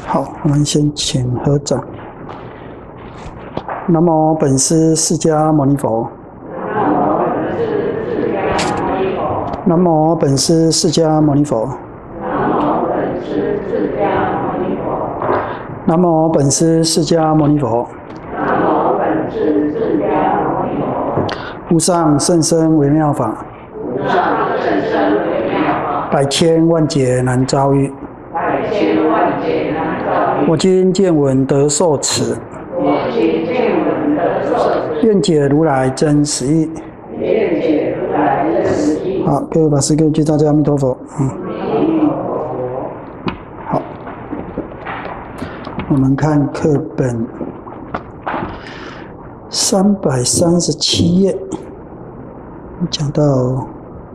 好，我们先请合掌。南无本师释迦牟尼佛。南无本师释迦牟尼佛。南无本师释迦牟尼佛。无上甚深微妙法，百千万劫难遭遇。我今见闻得受持，愿解如来真实义。好，各位法师、各位居大家阿弥陀佛。好，我们看课本337页，讲到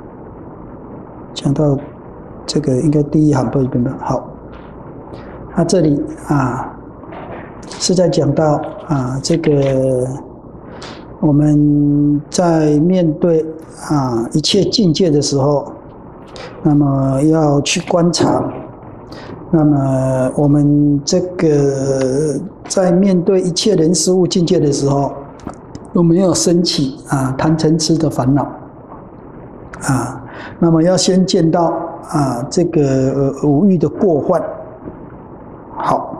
这个应该第一行不是吧？好，那这里是在讲到这个我们在面对一切境界的时候，那么要去观察。那么我们这个在面对一切人事物境界的时候，有没有升起贪嗔痴的烦恼那么要先见到这个五欲的过患。好，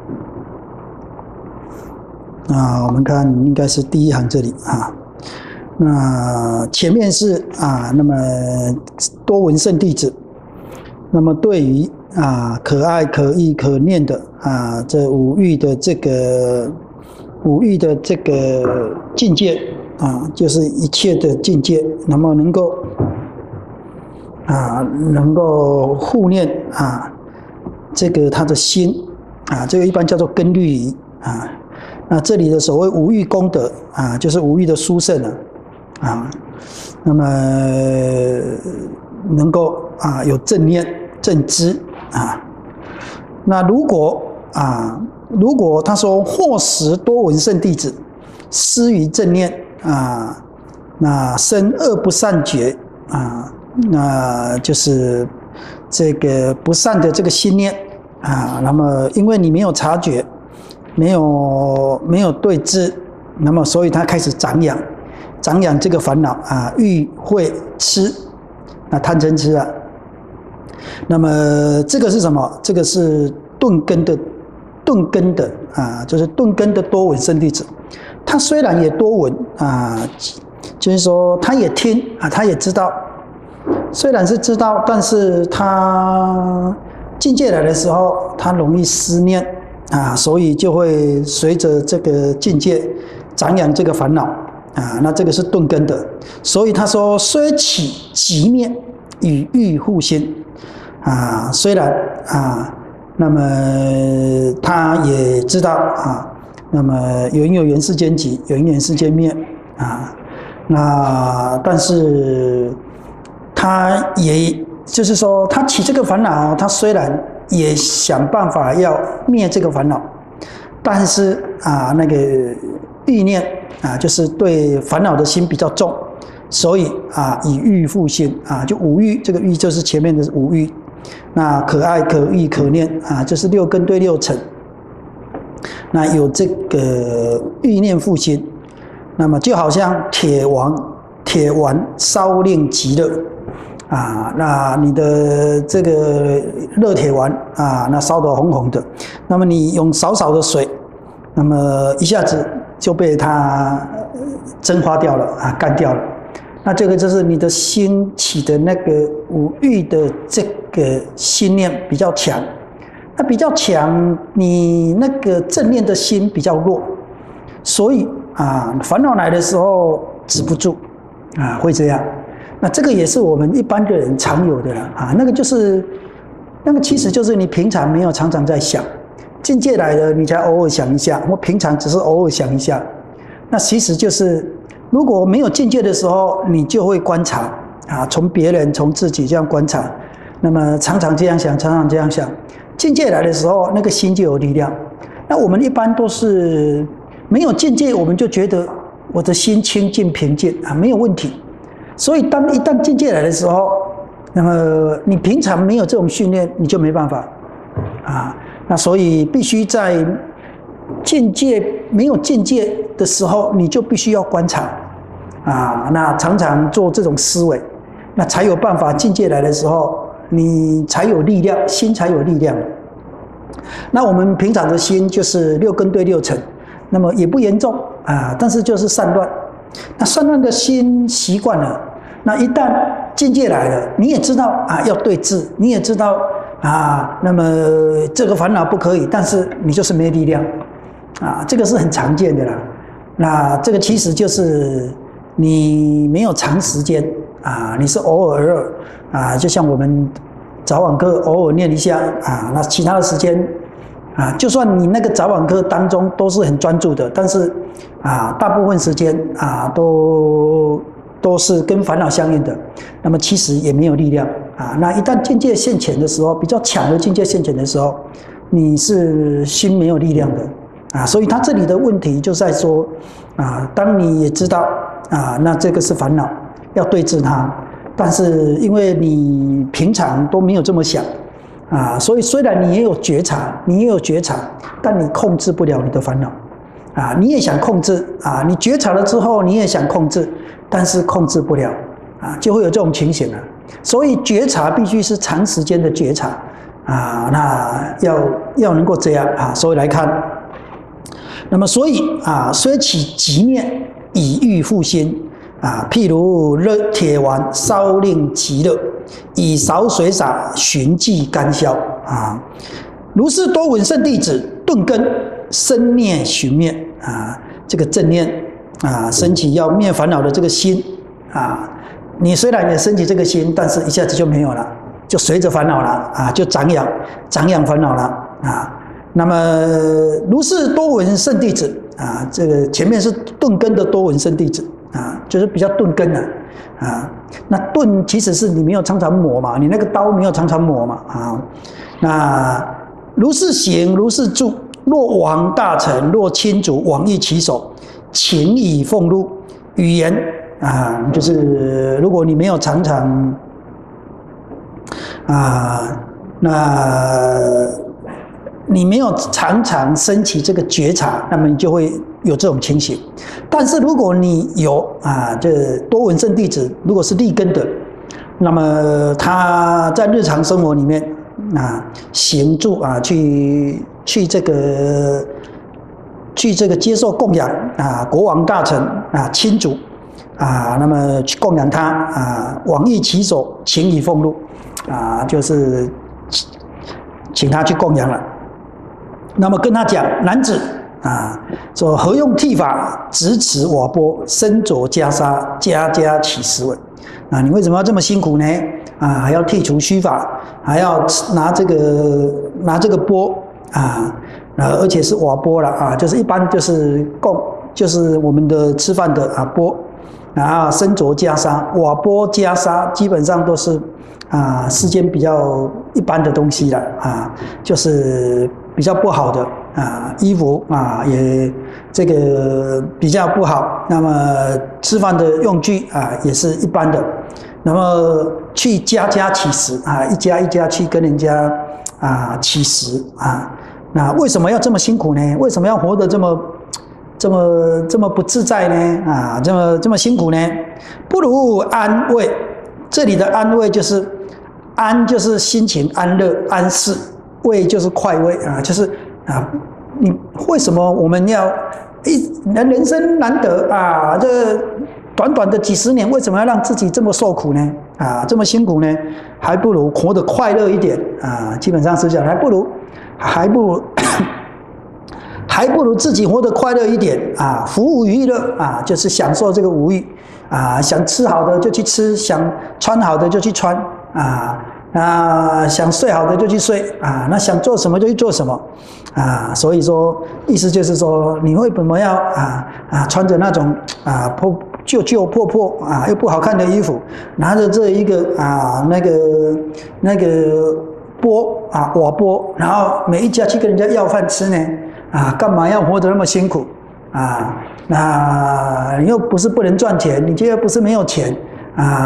我们看应该是第一行这里那前面是那么多闻圣弟子，那么对于可爱可义可念的这五欲的这个境界就是一切的境界，那么能够护念这个他的心这个一般叫做根律仪那这里的所谓五欲功德就是五欲的殊胜那么能够有正念正知那如果他说或时多闻圣弟子失于正念那生恶不善觉那就是这个不善的这个心念那么因为你没有察觉，没有对治，那么所以他开始长养这个烦恼欲慧痴贪嗔痴那么这个是什么？这个是顿根的就是顿根的多闻圣弟子。他虽然也多闻就是说他也听他也知道，虽然是知道，但是他境界来的时候，他容易思念所以就会随着这个境界长养这个烦恼那这个是顿根的。所以他说虽起即灭，与欲互心虽然那么他也知道那么有因有缘世间起，有因缘世间灭那但是他也就是说他起这个烦恼，他虽然也想办法要灭这个烦恼，但是那个欲念就是对烦恼的心比较重，所以以欲复心就五欲，这个欲就是前面的五欲。那可爱可义可念就是六根对六尘，那有这个欲念复心，那么就好像铁丸烧令极热那你的这个热铁丸那烧得红红的，那么你用少少的水，那么一下子就被它蒸发掉了干掉了。那这个就是你的心起的那个五欲的这个心念比较强，那比较强，你那个正念的心比较弱，所以烦恼来的时候止不住会这样。那这个也是我们一般的人常有的那个其实就是你平常没有常常在想，境界来了你才偶尔想一下，我平常只是偶尔想一下，那其实就是如果没有境界的时候，你就会观察从别人从自己这样观察，那么常常这样想，常常这样想，境界来的时候那个心就有力量。那我们一般都是没有境界，我们就觉得我的心清净平静没有问题，所以一旦境界来的时候，那么你平常没有这种训练，你就没办法那所以必须在境界没有境界的时候，你就必须要观察啊，那常常做这种思维，那才有办法境界来的时候，你才有力量，心才有力量。那我们平常的心就是6根对6尘，那么也不严重啊，但是就是散乱。那散乱的心习惯了，那一旦境界来了，你也知道啊要对治，你也知道啊，那么这个烦恼不可以，但是你就是没力量啊，这个是很常见的啦。那这个其实就是你没有长时间啊，你是偶尔而尔啊，就像我们早晚课偶尔念一下啊，那其他的时间啊，就算你那个早晚课当中都是很专注的，但是啊，大部分时间啊都是跟烦恼相应的，那么其实也没有力量啊。那一旦境界现前的时候，比较强的境界现前的时候，你是心没有力量的啊。所以他这里的问题就在说啊，当你也知道啊，那这个是烦恼，要对治它，但是因为你平常都没有这么想啊，所以虽然你也有觉察，但你控制不了你的烦恼啊，你也想控制啊，你觉察了之后你也想控制，但是控制不了啊，就会有这种情形啊。所以觉察必须是长时间的觉察啊，那要能够这样啊，所以来看，那么所以啊，虽起极念以欲复心啊，譬如热铁丸烧令极热，以少水洒寻迹干消啊。如是多闻圣弟子顿根生灭寻灭啊，这个正念啊，升起要灭烦恼的这个心啊，你虽然也升起这个心，但是一下子就没有了，就随着烦恼了啊，就长养烦恼了啊。那么如是多闻圣弟子啊，这个前面是顿根的多闻圣弟子啊，就是比较顿根的啊。那顿其实是你没有常常磨嘛，你那个刀没有常常磨嘛啊。那如是行，如是住，若王大臣，若亲族，往诣其手，请以俸禄。语言啊，就是如果你没有常常啊，那你没有常常升起这个觉察，那么你就会有这种情形。但是如果你有啊，这多闻圣弟子，如果是立根的，那么他在日常生活里面啊，行住啊，去这个接受供养啊，国王大臣啊，亲族啊，那么去供养他啊，往诣其手，请以俸禄啊，就是请他去供养了。那么跟他讲，男子啊，说何用剃发，直持瓦钵，身着袈裟，家家起食闻。啊，你为什么要这么辛苦呢？啊，还要剃除须发，还要拿这个钵啊，而且是瓦钵了啊，就是一般就是我们的吃饭的啊钵，然后身着袈裟，瓦钵袈裟基本上都是啊世间比较一般的东西了啊，就是比较不好的啊衣服啊，也这个比较不好。那么吃饭的用具啊也是一般的。那么去家家乞食啊，一家一家去跟人家啊乞食啊，那为什么要这么辛苦呢？为什么要活得这么不自在呢？啊，这么辛苦呢？不如安慰。这里的安慰就是安，就是心情安乐安适；慰就是快慰啊，就是啊，你为什么我们要人生难得啊？这短短的几十年，为什么要让自己这么受苦呢？啊，这么辛苦呢？还不如活得快乐一点啊！基本上是这样，还不如自己活得快乐一点啊！服务娱乐啊，就是享受这个五欲啊，想吃好的就去吃，想穿好的就去穿啊，想睡好的就去睡啊，那想做什么就去做什么啊。所以说，意思就是说，你为什么要穿着那种旧破啊又不好看的衣服，拿着这一个那个钵啊瓦钵，然后每一家去跟人家要饭吃呢？啊，干嘛要活得那么辛苦啊？那你又不是不能赚钱，你又不是没有钱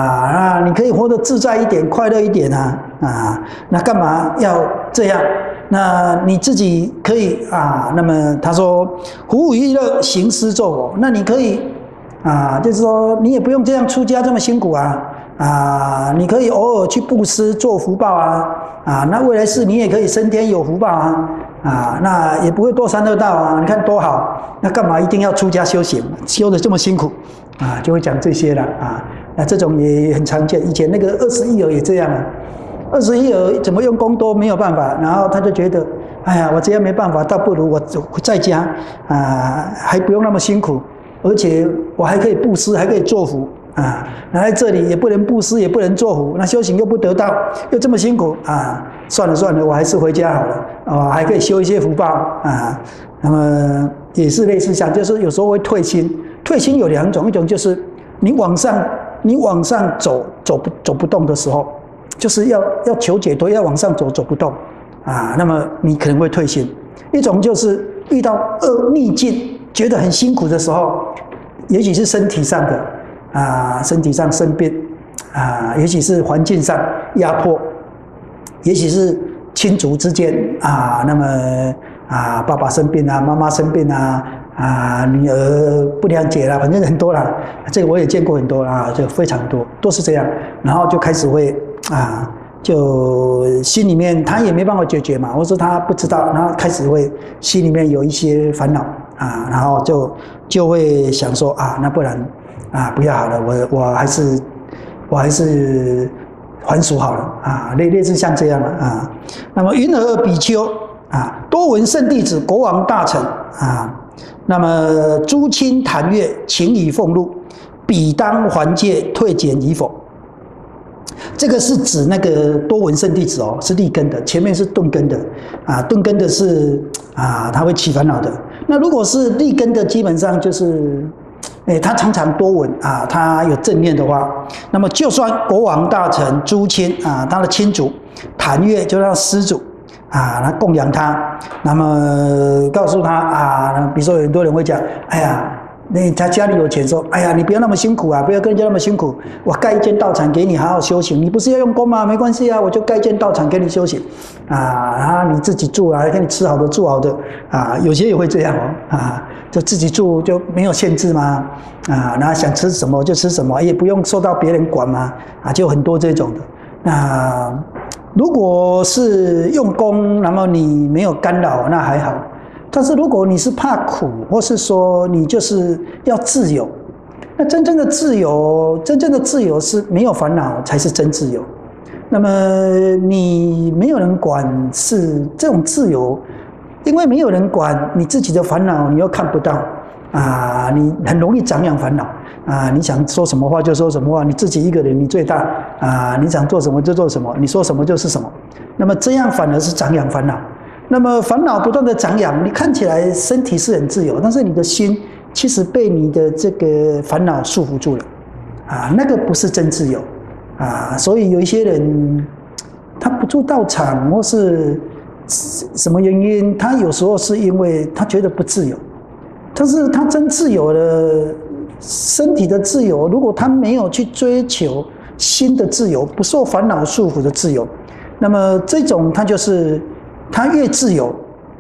啊，你可以活得自在一点、快乐一点啊！那干嘛要这样那你自己可以啊，那么他说胡五欲乐，行施咒佛，那你可以啊，就是说你也不用这样出家这么辛苦啊，你可以偶尔去布施做福报啊，那未来世你也可以升天有福报啊，那也不会堕三恶道啊，你看多好，那干嘛一定要出家修行，修得这么辛苦啊，就会讲这些了啊，那这种也很常见，以前那个21儿也这样啊。21儿怎么用功都没有办法，然后他就觉得，哎呀，我这样没办法，倒不如我在家啊，还不用那么辛苦，而且我还可以布施，还可以做福啊。来这里也不能布施，也不能做福，那修行又不得到，又这么辛苦啊，算了，我还是回家好了啊，还可以修一些福报啊。那么也是类似像，就是有时候会退心，退心有2种，一种就是你往上走不动的时候。就是要求解脱，要往上走不动啊，那么你可能会退心。一种就是遇到逆境，觉得很辛苦的时候，也许是身体上的身体上生病啊，也许是环境上压迫，也许是亲族之间啊，那么爸爸生病啊，妈妈生病啊，女儿不谅解啦，反正很多啦，这个我也见过很多啦，就非常多，都是这样，然后就开始会。就心里面他也没办法解决嘛，或者说他不知道，然后开始会心里面有一些烦恼啊，然后就会想说那不然不要好了，我还是还俗好了啊，类似像这样的啊。那么云何比丘多闻圣弟子、国王大臣那么诸亲谈阅，请以俸禄，彼当还戒，退减与否？这个是指那个多闻圣弟子是立根的，前面是顿根的顿根的是他会起烦恼的。那如果是立根的，基本上就是他常常多闻他有正念的话，那么就算国王大臣诸亲他的亲族谈阅，就让施主他供养他，那么告诉他比如说有很多人会讲，哎呀。他家里有钱，说：“哎呀，你不要那么辛苦不要跟人家那么辛苦，我盖一间道场给你好好修行。你不是要用功吗？没关系我就盖一间道场给你修行你自己住给你吃好的住好的有些也会这样就自己住就没有限制吗？然后想吃什么就吃什么，也不用受到别人管吗？就很多这种的。那如果是用功，那么你没有干扰，那还好。”但是如果你是怕苦，或是说你就是要自由，那真正的自由是没有烦恼才是真自由。那么你没有人管，是这种自由，因为没有人管你自己的烦恼，你又看不到你很容易长养烦恼你想说什么话就说什么话，你自己一个人你最大你想做什么就做什么，你说什么就是什么，那么这样反而是长养烦恼。那么烦恼不断的长养，你看起来身体是很自由，但是你的心其实被你的这个烦恼束缚住了那个不是真自由所以有一些人他不住道场或是什么原因，他有时候是因为他觉得不自由，但是他真自由了，身体的自由，如果他没有去追求心的自由，不受烦恼束缚的自由，那么这种他就是他越自由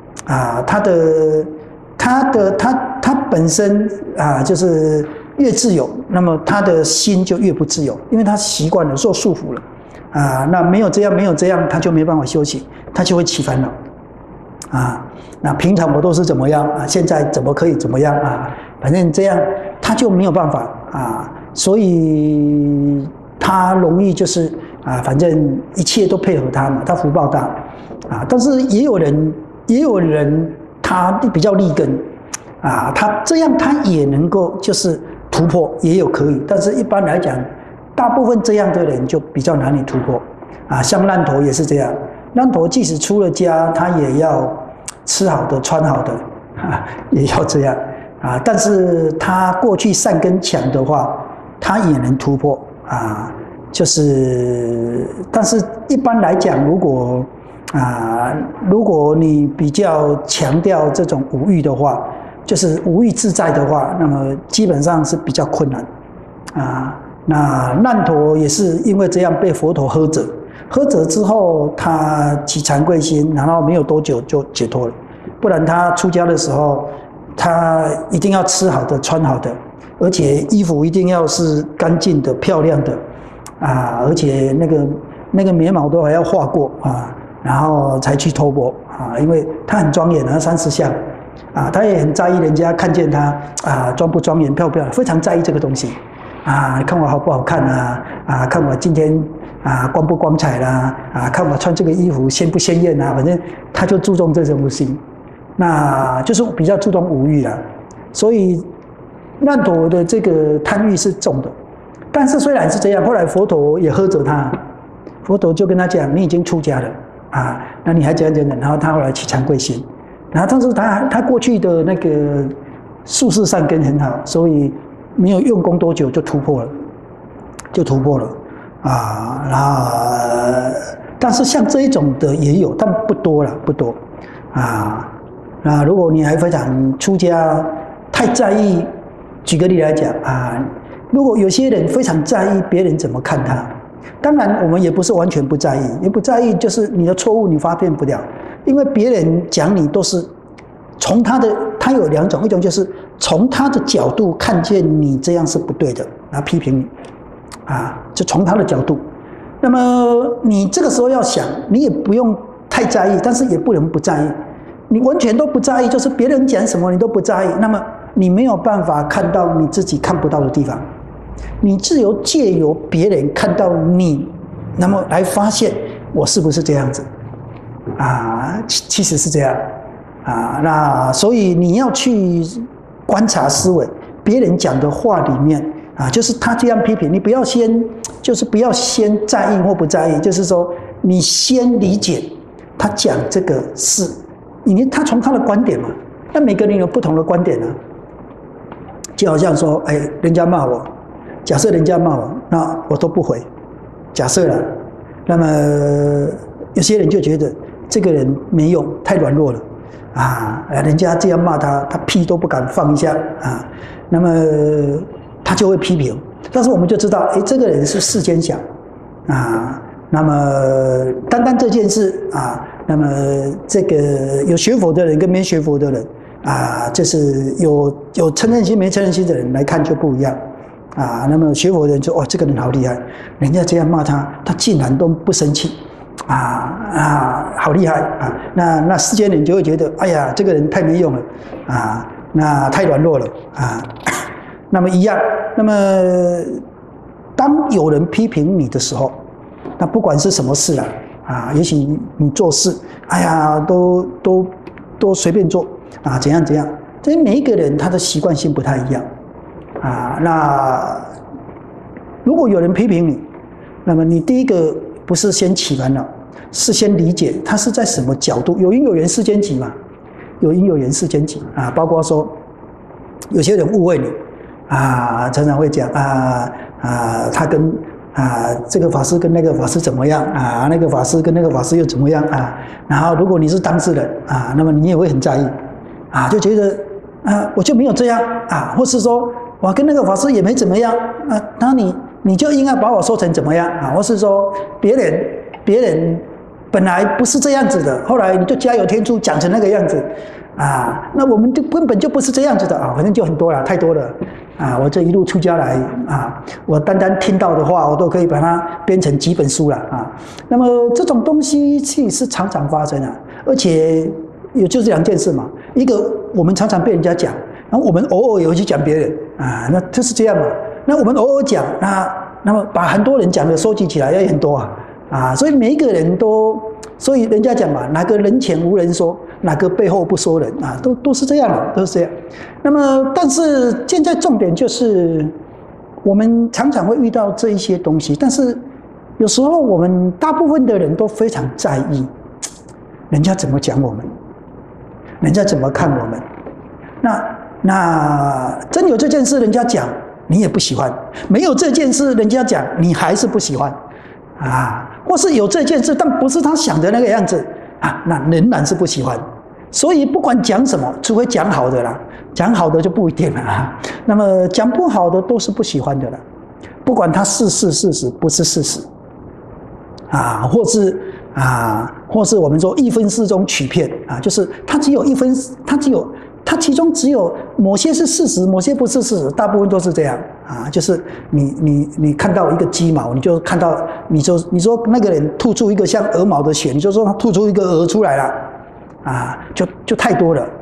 他本身就是越自由，那么他的心就越不自由，因为他习惯了受束缚了那没有这样他就没办法修行，他就会起烦恼那平常我都是怎么样现在怎么可以怎么样反正这样他就没有办法所以他容易就是反正一切都配合他嘛，他福报大但是也有人他比较立根他这样他也能够就是突破，也有可以，但是一般来讲，大部分这样的人就比较难以突破像烂头也是这样，烂头即使出了家，他也要吃好的穿好的也要这样但是他过去善根强的话，他也能突破就是但是一般来讲，如果你比较强调这种无欲的话，就是无欲自在的话，那么基本上是比较困难那烂陀也是因为这样被佛陀呵责喝者之后他起惭愧心，然后没有多久就解脱了。不然他出家的时候，他一定要吃好的、穿好的，而且衣服一定要是干净的、漂亮的啊，而且那个眉毛都还要画过啊，然后才去托钵啊，因为他很庄严啊，30相啊，他也很在意人家看见他啊庄不庄严、漂不漂亮，非常在意这个东西啊，看我好不好看啊，啊，看我今天啊光不光彩啦，啊，看我穿这个衣服鲜不鲜艳啊，反正他就注重这种东西，那就是比较注重五欲啦，所以难陀的这个贪欲是重的。但是虽然是这样，后来佛陀也呵责他，佛陀就跟他讲：“你已经出家了啊，那你还怎样怎样？”然后他后来起惭愧心，然后但是他过去的那个术士善根很好，所以没有用功多久就突破了啊。然后但是像这一种的也有，但不多了，不多啊。那如果你还非常出家太在意，举个例来讲啊。如果有些人非常在意别人怎么看他，当然我们也不是完全不在意，也不在意就是你的错误你发现不了，因为别人讲你都是从他有2种，一种就是从他的角度看见你这样是不对的，然后批评你啊，就从他的角度。那么你这个时候要想，你也不用太在意，但是也不能不在意。你完全都不在意，就是别人讲什么你都不在意，那么你没有办法看到你自己看不到的地方。你只有借由别人看到你，那么来发现我是不是这样子啊？其实是这样啊。那所以你要去观察思维，别人讲的话里面啊，就是他这样批评你，不要先在意或不在意，就是说你先理解他讲这个是，因为他从他的观点嘛，那每个人有不同的观点啊。就好像说，哎，人家骂我。假设人家骂我，那我都不回。假设了，那么有些人就觉得这个人没用，太软弱了啊！人家这样骂他，他屁都不敢放一下啊。那么他就会批评。但是我们就知道，哎，这个人是世间想啊。那么单这件事啊，那么这个有学佛的人跟没学佛的人啊，就是有承认心没承认心的人来看就不一样。啊，那么学佛的人说：“哦，这个人好厉害，人家这样骂他，他竟然都不生气，好厉害啊！”那世间人就会觉得：“哎呀，这个人太没用了啊，那太软弱了啊。”那么一样，那么当有人批评你的时候，那不管是什么事啊，也许你做事，哎呀，都随便做啊，怎样，这每一个人他的习惯性不太一样。啊，那如果有人批评你，那么你第一个不是先起烦恼，是先理解他是在什么角度，有因有缘世间集嘛，有因有缘世间集啊，包括说有些人误会你啊，常常会讲他跟这个法师跟那个法师怎么样啊，那个法师跟那个法师又怎么样啊，然后如果你是当事人啊，那么你也会很在意啊，就觉得我就没有这样啊，或是说我跟那个法师也没怎么样啊，那你就应该把我说成怎么样啊？或是说别人本来不是这样子的，后来你就加油添醋讲成那个样子啊？那我们就根本就不是这样子的啊！反正就很多了，太多了啊！我这一路出家来啊，我单听到的话，我都可以把它编成几本书了啊。那么这种东西其实是常常发生啊，而且也就是2件事嘛，一个我们常常被人家讲。然后我们偶尔也会去讲别人啊，那就是这样嘛。那我们偶尔讲，那么把很多人讲的收集起来也很多啊，所以每一个人所以人家讲嘛，哪个人前无人说，哪个背后不说人啊，都是这样的，都是这样。那么，但是现在重点就是，我们常常会遇到这一些东西，但是有时候我们大部分的人都非常在意人家怎么讲我们，人家怎么看我们，那真有这件事，人家讲你也不喜欢；没有这件事，人家讲你还是不喜欢啊。或是有这件事，但不是他想的那个样子啊，那仍然是不喜欢。所以不管讲什么，除非讲好的啦，讲好的就不一定了啊。那么讲不好的都是不喜欢的了，不管它是事实不是事实或是我们说1分4钟取片就是它只有1分，它其中只有某些是事实，某些不是事实，大部分都是这样就是你看到一个鸡毛，你就看到你说那个人吐出一个像鹅毛的血，你就说他吐出一个鹅出来了就太多了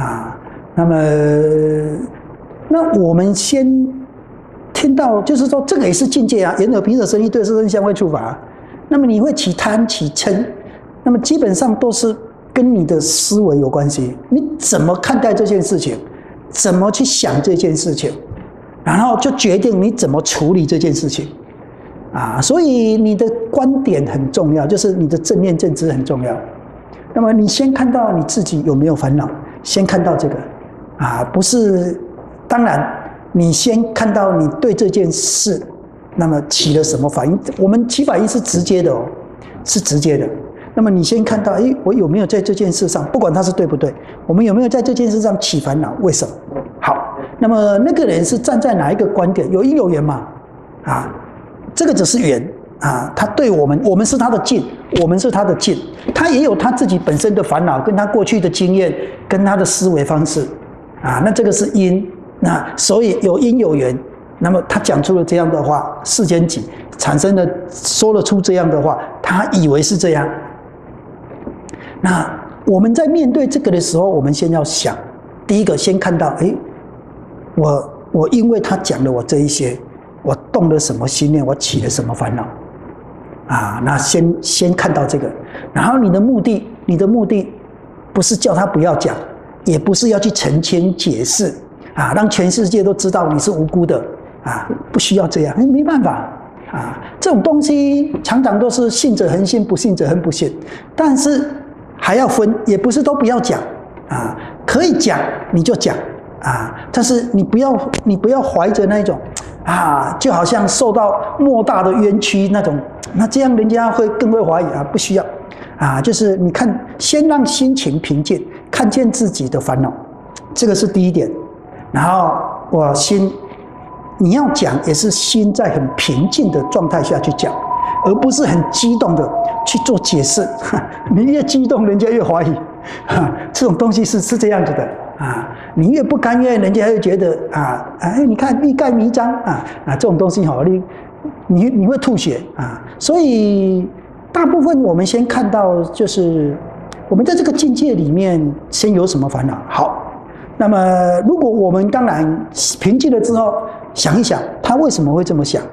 那我们先听到，就是说这个也是境界眼耳鼻舌身意对色声香味触法那么你会起贪起嗔，那么基本上都是跟你的思维有关系，你怎么看待这件事情，怎么去想这件事情，然后就决定你怎么处理这件事情所以你的观点很重要，就是你的正念正知很重要。那么你先看到你自己有没有烦恼，先看到这个不是，当然你先看到你对这件事那么起了什么反应，我们起反应是直接的是直接的。那么你先看到我有没有在这件事上，不管它是对不对，我们有没有在这件事上起烦恼，为什么？好，那么那个人是站在哪一个观点，有因有缘嘛这个只是缘他对我们是他的境，我们是他的境，他也有他自己本身的烦恼，跟他过去的经验，跟他的思维方式那这个是因，那所以有因有缘，那么他讲出了这样的话，世间己产生了说了出这样的话，他以为是这样。那我们在面对这个的时候，我们先要想，第一个先看到我因为他讲了我这一些，我动了什么心念，我起了什么烦恼那先看到这个，然后你的目的不是叫他不要讲，也不是要去澄清解释让全世界都知道你是无辜的不需要这样，没办法这种东西常常都是信者恒信，不信者恒不信，但是还要分，也不是都不要讲可以讲你就讲但是你不要怀着那种就好像受到莫大的冤屈那种，那这样人家更会怀疑不需要就是你看，先让心情平静，看见自己的烦恼，这个是第一点。然后你要讲也是心在很平静的状态下去讲，而不是很激动的去做解释你越激动人家越怀疑这种东西是这样子的你越不甘愿人家会觉得你看欲盖弥彰这种东西你会吐血所以大部分我们先看到就是我们在这个境界里面先有什么烦恼。好，那么如果我们当然平静了之后想一想他为什么会这么想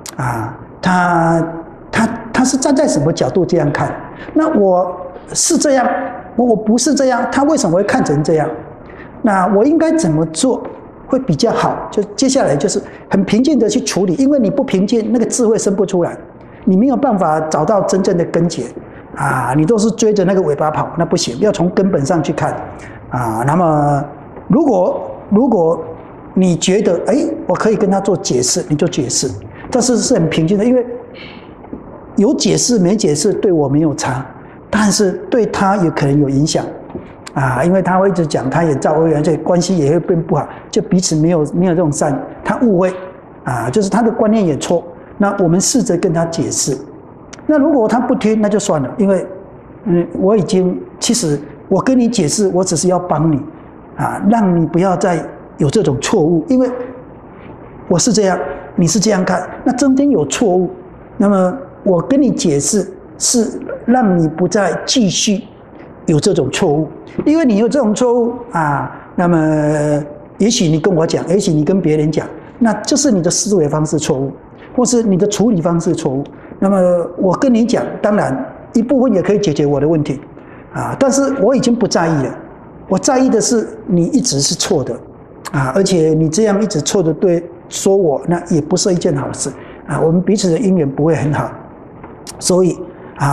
他是站在什么角度这样看，那我是这样，我不是这样，他为什么会看成这样，那我应该怎么做会比较好，就接下来就是很平静的去处理，因为你不平静那个智慧生不出来，你没有办法找到真正的根结你都是追着那个尾巴跑，那不行，要从根本上去看那么如果你觉得我可以跟他做解释，你就解释，但是很平静的，因为有解释没解释对我没有差，但是对他也可能有影响因为他会一直讲，他也造恶缘，这关系也会变不好，就彼此没有这种善，他误会就是他的观念也错，那我们试着跟他解释，那如果他不听那就算了，因为我已经其实我跟你解释，我只是要帮你让你不要再有这种错误，因为我是这样，你是这样看，那中间有错误，那么我跟你解释是让你不再继续有这种错误，因为你有这种错误那么也许你跟我讲，也许你跟别人讲，那就是你的思维方式错误，或是你的处理方式错误，那么我跟你讲，当然一部分也可以解决我的问题但是我已经不在意了，我在意的是你一直是错的而且你这样一直错的对说我，那也不是一件好事我们彼此的因缘不会很好，所以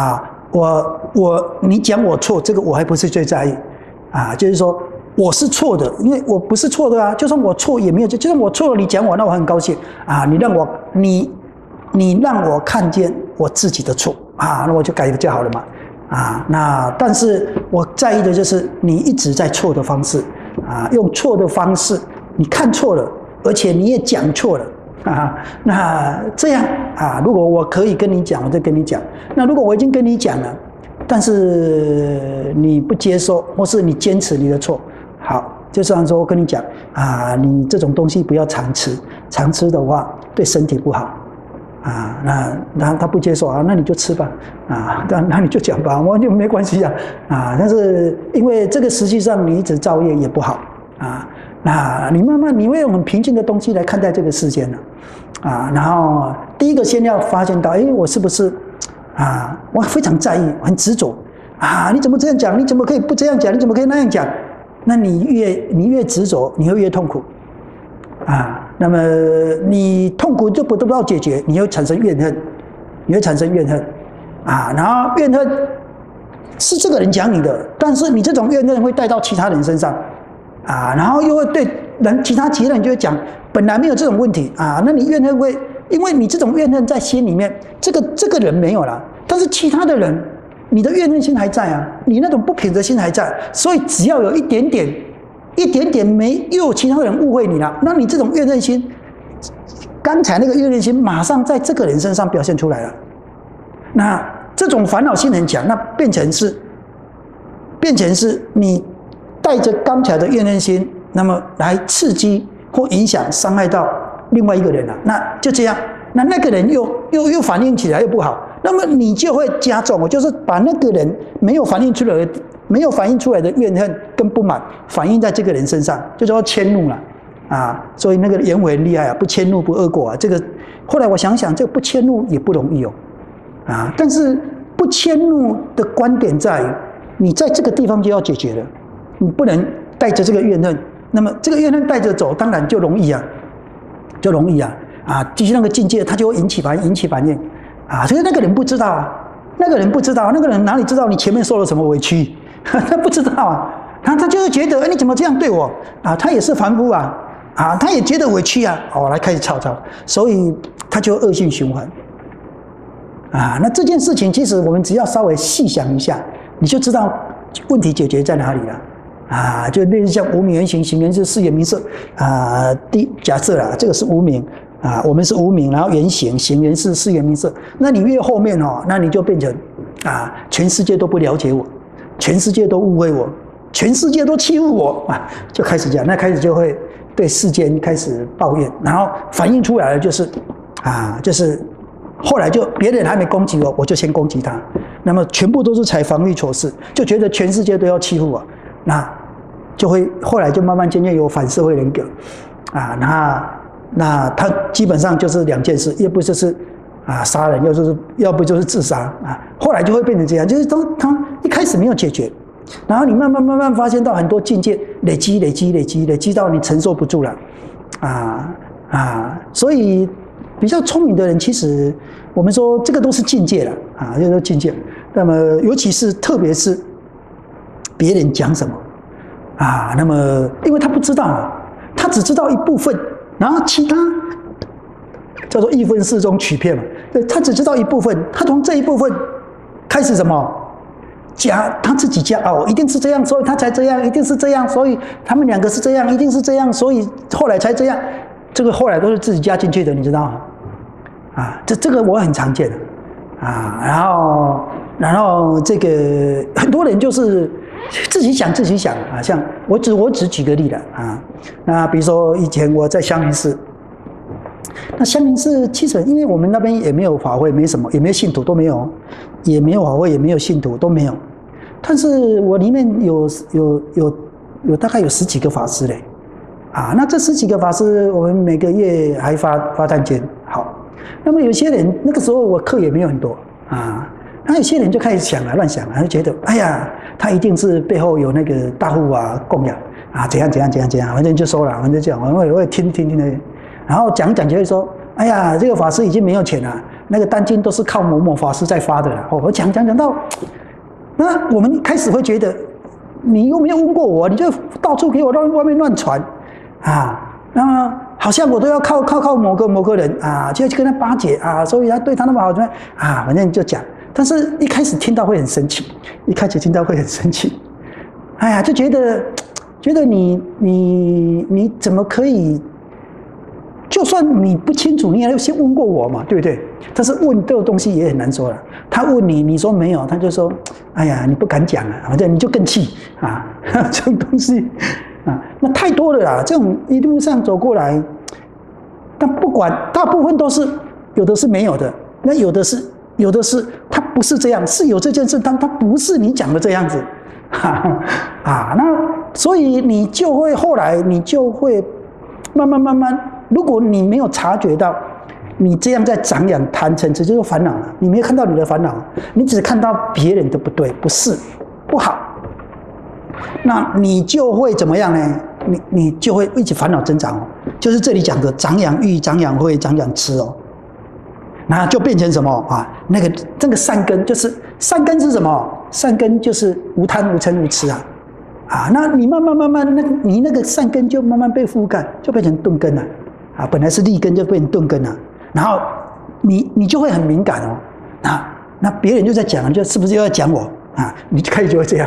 你讲我错，这个我还不是最在意就是说我是错的，因为我不是错的就算我错也没有，就算我错了，你讲我，那我很高兴你让我看见我自己的错那我就改就好了嘛那但是我在意的就是你一直在错的方式用错的方式，你看错了，而且你也讲错了那这样如果我可以跟你讲，我再跟你讲。那如果我已经跟你讲了，但是你不接受，或是你坚持你的错，好，就像说我跟你讲你这种东西不要常吃，常吃的话对身体不好那他不接受那你就吃吧那你就讲吧，我就没关系但是因为这个实际上你一直造业也不好那你慢慢你会用很平静的东西来看待这个世间然后第一个先要发现到，我是不是我非常在意，很执着你怎么这样讲？你怎么可以不这样讲？你怎么可以那样讲？那你越执着，你会越痛苦那么你痛苦就不得不到解决，你会产生怨恨，然后怨恨是这个人讲你的，但是你这种怨恨会带到其他人身上然后又会对其他人就会讲，本来没有这种问题那你怨恨会，因为你这种怨恨在心里面，这个人没有了，但是其他的人，你的怨恨心还在你那种不平的心还在，所以只要有一点点又有其他人误会你了，那你这种怨恨心，刚才那个怨恨心马上在这个人身上表现出来了，那这种烦恼心很强，那变成是你带着刚才的怨恨心，那么来刺激或影响伤害到另外一个人那就这样，那个人又反应起来又不好，那么你就会加重，就是把那个人没有反应出来的怨恨跟不满反映在这个人身上，就叫迁怒了所以那个颜回很厉害不迁怒不贰过这个后来我想想，这个不迁怒也不容易但是不迁怒的观点在于，你在这个地方就要解决了，你不能带着这个怨恨，那么这个怨恨带着走，当然就容易继续那个境界，它就会引起反应所以那个人不知道那个人哪里知道你前面受了什么委屈他不知道他就会觉得你怎么这样对我他也是凡夫他也觉得委屈来开始吵，所以他就恶性循环那这件事情其实我们只要稍微细想一下，你就知道问题解决在哪里了就类似像无名原形，行缘是四缘名色假设这个是无名我们是无名，然后原形行缘是四缘名色，那你越后面那你就变成全世界都不了解我，全世界都误会我，全世界都欺负我就开始这样，那开始就会对世间开始抱怨，然后反映出来的就是后来就别人还没攻击我，我就先攻击他，那么全部都是采防御措施，就觉得全世界都要欺负我，那就会后来就慢慢渐渐有反社会人格那他基本上就是两件事，要不就是杀人，要不就是自杀后来就会变成这样，就是他一开始没有解决，然后你慢慢发现到很多境界累积到你承受不住了所以比较聪明的人，其实我们说这个都是境界了就是说境界。那么尤其是特别是别人讲什么那么因为他不知道他只知道一部分，然后其他叫做一分事中取片他只知道一部分，他从这一部分开始什么加他自己加一定是这样，所以他才这样，一定是这样，所以他们两个是这样，一定是这样，所以后来才这样，这个后来都是自己加进去的，你知道吗？这个我很常见的然后这个很多人就是自己想像我只举个例了那比如说以前我在香林寺，那香林寺其实因为我们那边也没有法会，没什么，也没有信徒都没有，也没有法会，也没有信徒都没有，但是我里面有大概有10几个法师嘞那这10几个法师，我们每个月还发单间好。那么有些人那个时候我课也没有很多那有些人就开始想乱想就觉得哎呀，他一定是背后有那个大户供养怎样，反正就说了，反正这样，我也听的，然后讲就会说，哎呀，这个法师已经没有钱了，那个单金都是靠某某法师在发的了。我讲到，那我们开始会觉得，你又没有问过我，你就到处给我外面乱传那好像我都要靠某个人就去跟他巴结所以他对他那么好反正就讲。但是一开始听到会很生气，哎呀，就觉得你怎么可以就算你不清楚，你也要先问过我嘛，对不对？但是问这个东西也很难说了。他问你，你说没有，他就说，哎呀，你不敢讲啊，反正你就更气啊，这种东西啊，那太多了啦。这种一路上走过来，但不管，大部分都是有的是没有的，那有的是他不是这样，是有这件事，但他不是你讲的这样子，那所以你就会后来你就会慢慢，如果你没有察觉到。你这样在长养贪嗔痴就是烦恼了，你没有看到你的烦恼，你只看到别人的不对、不是、不好，那你就会怎么样呢？你就会一直烦恼增长哦，就是这里讲的长养欲、长养慧、长养痴哦，那就变成什么啊？这个善根就是善根是什么？善根就是无贪、无嗔、无痴啊，那你慢慢，你那个善根就慢慢被覆盖，就变成钝根了啊，本来是利根就变成钝根了。然后你就会很敏感哦，那别人就在讲，就是不是又要讲我啊？你就开始就会这样，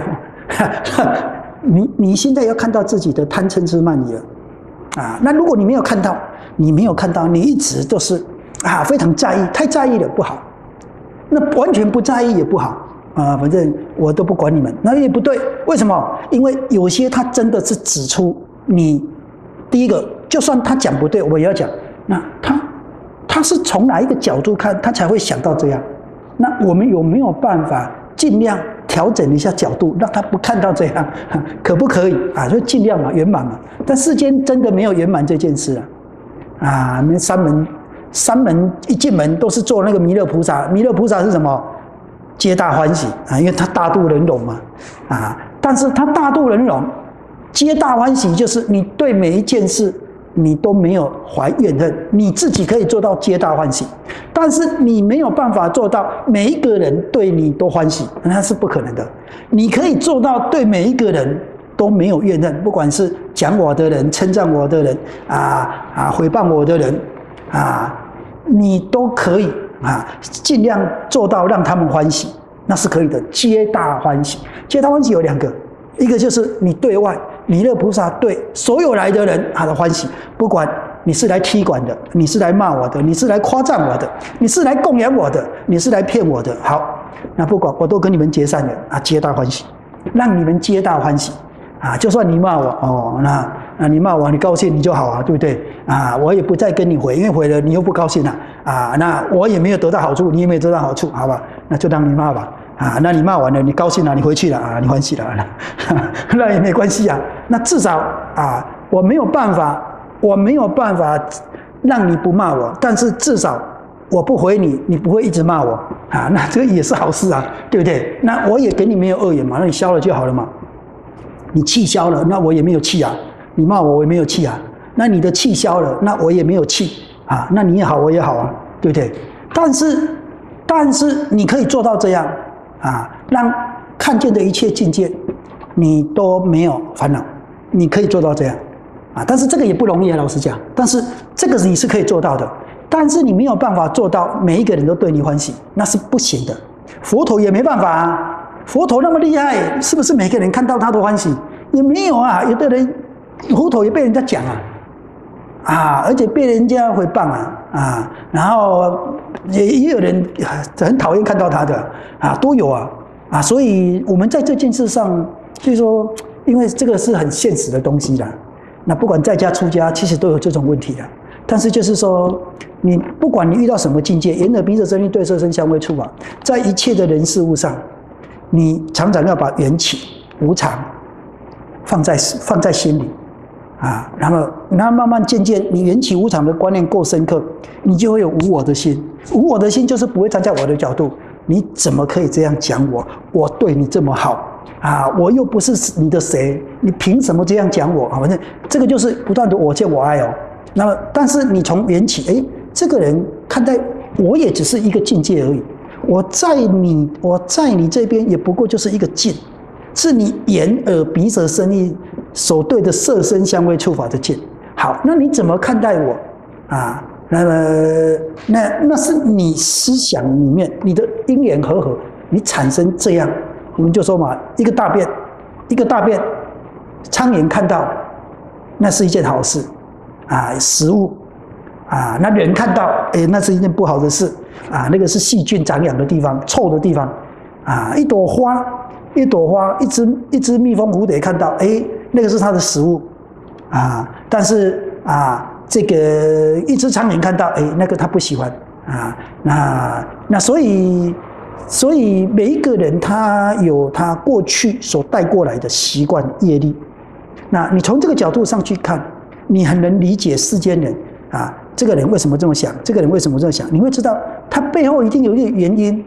你现在要看到自己的贪嗔痴慢疑了啊。那如果你没有看到，你一直都是非常在意，太在意了不好，那完全不在意也不好啊。反正我都不管你们，那也不对。为什么？因为有些他真的是指出你第一个，就算他讲不对，我也要讲，那他是从哪一个角度看，他才会想到这样？那我们有没有办法尽量调整一下角度，让他不看到这样？可不可以啊？就尽量嘛，圆满嘛。但世间真的没有圆满这件事那三门一进门都是做那个弥勒菩萨，弥勒菩萨是什么？皆大欢喜因为他大度忍容嘛但是他大度忍容，皆大欢喜就是你对每一件事。你都没有怀怨恨，你自己可以做到皆大欢喜，但是你没有办法做到每一个人对你都欢喜，那是不可能的。你可以做到对每一个人都没有怨恨，不管是讲我的人、称赞我的人诽谤我的人你都可以尽量做到让他们欢喜，那是可以的。皆大欢喜，皆大欢喜有两个，一个就是你对外。弥勒菩萨对所有来的人他的欢喜，不管你是来踢馆的，你是来骂我的，你是来夸赞我的，你是来供养我的，你是来骗我的，好，那不管我都跟你们结善缘皆大欢喜，让你们皆大欢喜就算你骂我那你骂我你高兴你就好对不对我也不再跟你回，因为回了你又不高兴那我也没有得到好处，你也没有得到好处，好吧，那就让你骂吧那你骂完了，你高兴了，你回去了你欢喜了那也没关系那至少我没有办法让你不骂我，但是至少我不回你，你不会一直骂我那这个也是好事对不对？那我也给你没有恶言嘛，那你消了就好了嘛。你气消了，那我也没有气你骂我也没有气那你的气消了，那我也没有气那你也好，我也好对不对？但是你可以做到这样。让看见的一切境界，你都没有烦恼，你可以做到这样但是这个也不容易老实讲。但是这个你是可以做到的，但是你没有办法做到每一个人都对你欢喜，那是不行的。佛陀也没办法佛陀那么厉害，是不是每个人看到他都欢喜？也没有有的人佛陀也被人家讲而且被人家诽谤然后也有人很讨厌看到他的都有所以我们在这件事上，就是说，因为这个是很现实的东西啦。那不管在家出家，其实都有这种问题的。但是就是说，你不管你遇到什么境界，眼耳鼻舌身意对色声香味触法，在一切的人事物上，你常常要把缘起无常放在心里然后慢慢渐渐，你缘起无常的观念够深刻，你就会有无我的心。无我的心就是不会站在我的角度，你怎么可以这样讲我？我对你这么好我又不是你的谁，你凭什么这样讲我反正这个就是不断的我见我爱那么，但是你从缘起，这个人看待我也只是一个境界而已。我在你这边也不过就是一个境，是你眼耳鼻舌身意所对的色声香味触法的境。好，那你怎么看待我那么那是你思想里面你的因缘和合，你产生这样，我们就说嘛，一个大便，苍蝇看到，那是一件好事食物啊，那人看到，哎，那是一件不好的事啊，那个是细菌长养的地方，臭的地方啊，一朵花，一只蜜蜂蝴蝶看到，哎，那个是它的食物啊，但是啊，这个一只苍蝇看到，哎，那个它不喜欢啊，那所以每一个人他有他过去所带过来的习惯业力，那你从这个角度上去看，你很能理解世间人啊，这个人为什么这么想，这个人为什么这么想，你会知道他背后一定有一个原因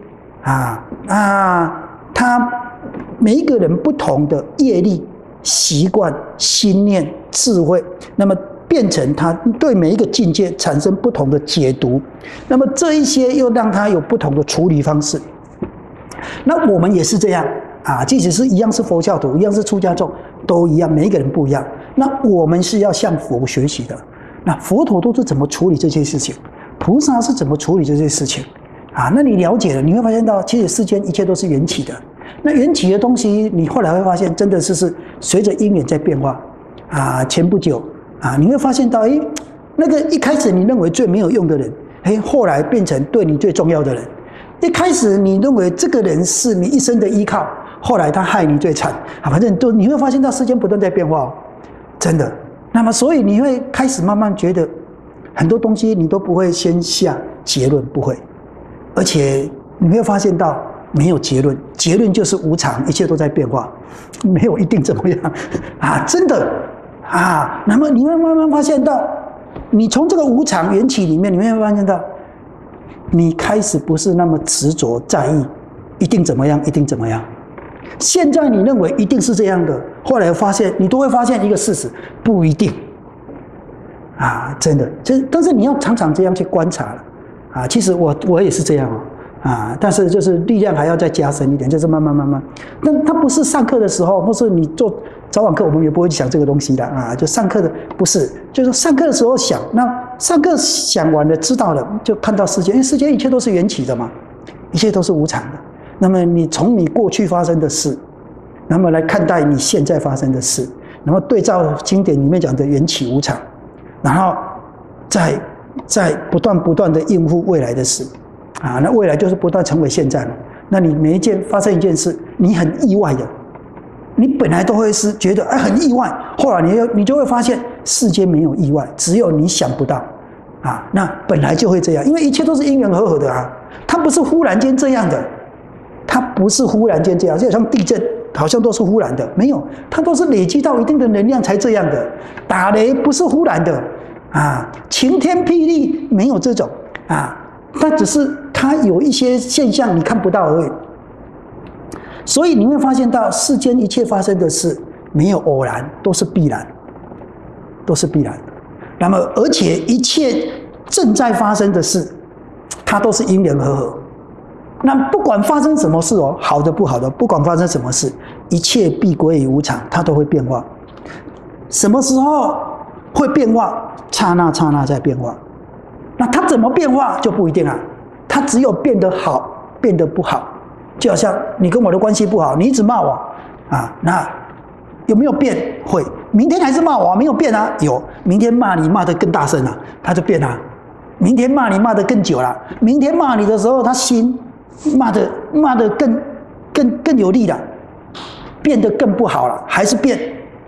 他每一个人不同的业力、习惯、心念、智慧，那么变成他对每一个境界产生不同的解读，那么这一些又让他有不同的处理方式。那我们也是这样啊，即使是一样是佛教徒，一样是出家众，都一样，每一个人不一样。那我们是要向佛学习的。那佛陀都是怎么处理这些事情？菩萨是怎么处理这些事情？啊，那你了解了，你会发现到，其实世间一切都是缘起的。那缘起的东西，你后来会发现，真的是随着因缘在变化啊。前不久啊，你会发现到，哎，那个一开始你认为最没有用的人，哎，后来变成对你最重要的人。一开始你认为这个人是你一生的依靠，后来他害你最惨啊！反正你会发现到世间不断在变化，真的。那么所以你会开始慢慢觉得很多东西你都不会先下结论，不会，而且你会发现到没有结论，结论就是无常，一切都在变化，没有一定怎么样啊！真的啊！那么你会慢慢发现到，你从这个无常缘起里面，你会发现到。你开始不是那么执着在意，一定怎么样，一定怎么样。现在你认为一定是这样的，后来发现你都会发现一个事实，不一定。啊，真的，但是你要常常这样去观察了。啊，其实我也是这样啊，但是就是力量还要再加深一点，就是慢慢。但它不是上课的时候，或是你做早晚课，我们也不会去想这个东西的啊。就上课的不是，就是上课的时候想，那上课想完了，知道了，就看到世界，因为世界一切都是缘起的嘛，一切都是无常的。那么你从你过去发生的事，那么来看待你现在发生的事，然后对照经典里面讲的缘起无常，然后再不断的应付未来的事。啊，那未来就是不断成为现在了。那你每一件发生一件事，你很意外的，你本来都会是觉得很意外，后来你就会发现世间没有意外，只有你想不到啊。那本来就会这样，因为一切都是因缘和合的啊，它不是忽然间这样的，它不是忽然间这样，就像地震好像都是忽然的，没有，它都是累积到一定的能量才这样的。打雷不是忽然的啊，晴天霹雳没有这种啊。它只是它有一些现象你看不到而已，所以你会发现到世间一切发生的事没有偶然，都是必然，都是必然。那么而且一切正在发生的事，它都是因缘和合。那不管发生什么事哦，好的不好的，不管发生什么事，一切必归于无常，它都会变化。什么时候会变化？刹那刹那在变化。那它怎么变化就不一定啊，它只有变得好，变得不好。就好像你跟我的关系不好，你一直骂我啊，那有没有变？会，明天还是骂我，没有变啊？有，明天骂你骂得更大声了，他就变了。明天骂你骂得更久了，明天骂你的时候，他心骂得更有力了，变得更不好了，还是变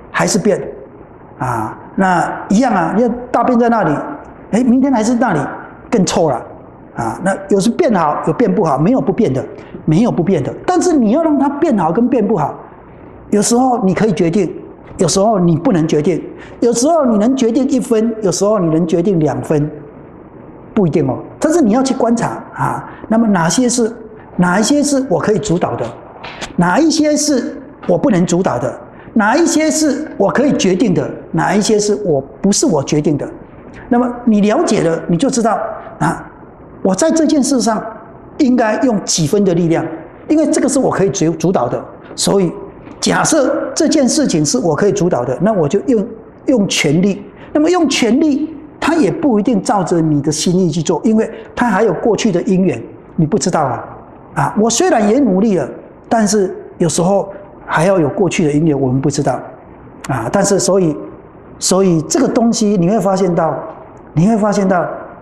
啊？那一样啊，你大便在那里。明天还是那里更臭了啊！那有时变好，有变不好，没有不变的，没有不变的。但是你要让它变好跟变不好，有时候你可以决定，有时候你不能决定，有时候你能决定1分，有时候你能决定2分，不一定哦。但是你要去观察啊，那么哪一些是我可以主导的，哪一些是我不能主导的，哪一些是我可以决定的，哪一些是不是我决定的。那么你了解了，你就知道啊，我在这件事上应该用几分的力量，因为这个是我可以主导的。所以假设这件事情是我可以主导的，那我就用全力。那么用全力，它也不一定照着你的心意去做，因为它还有过去的因缘，你不知道啊。我虽然也努力了，但是有时候还要有过去的因缘，我们不知道啊。但是所以这个东西你会发现到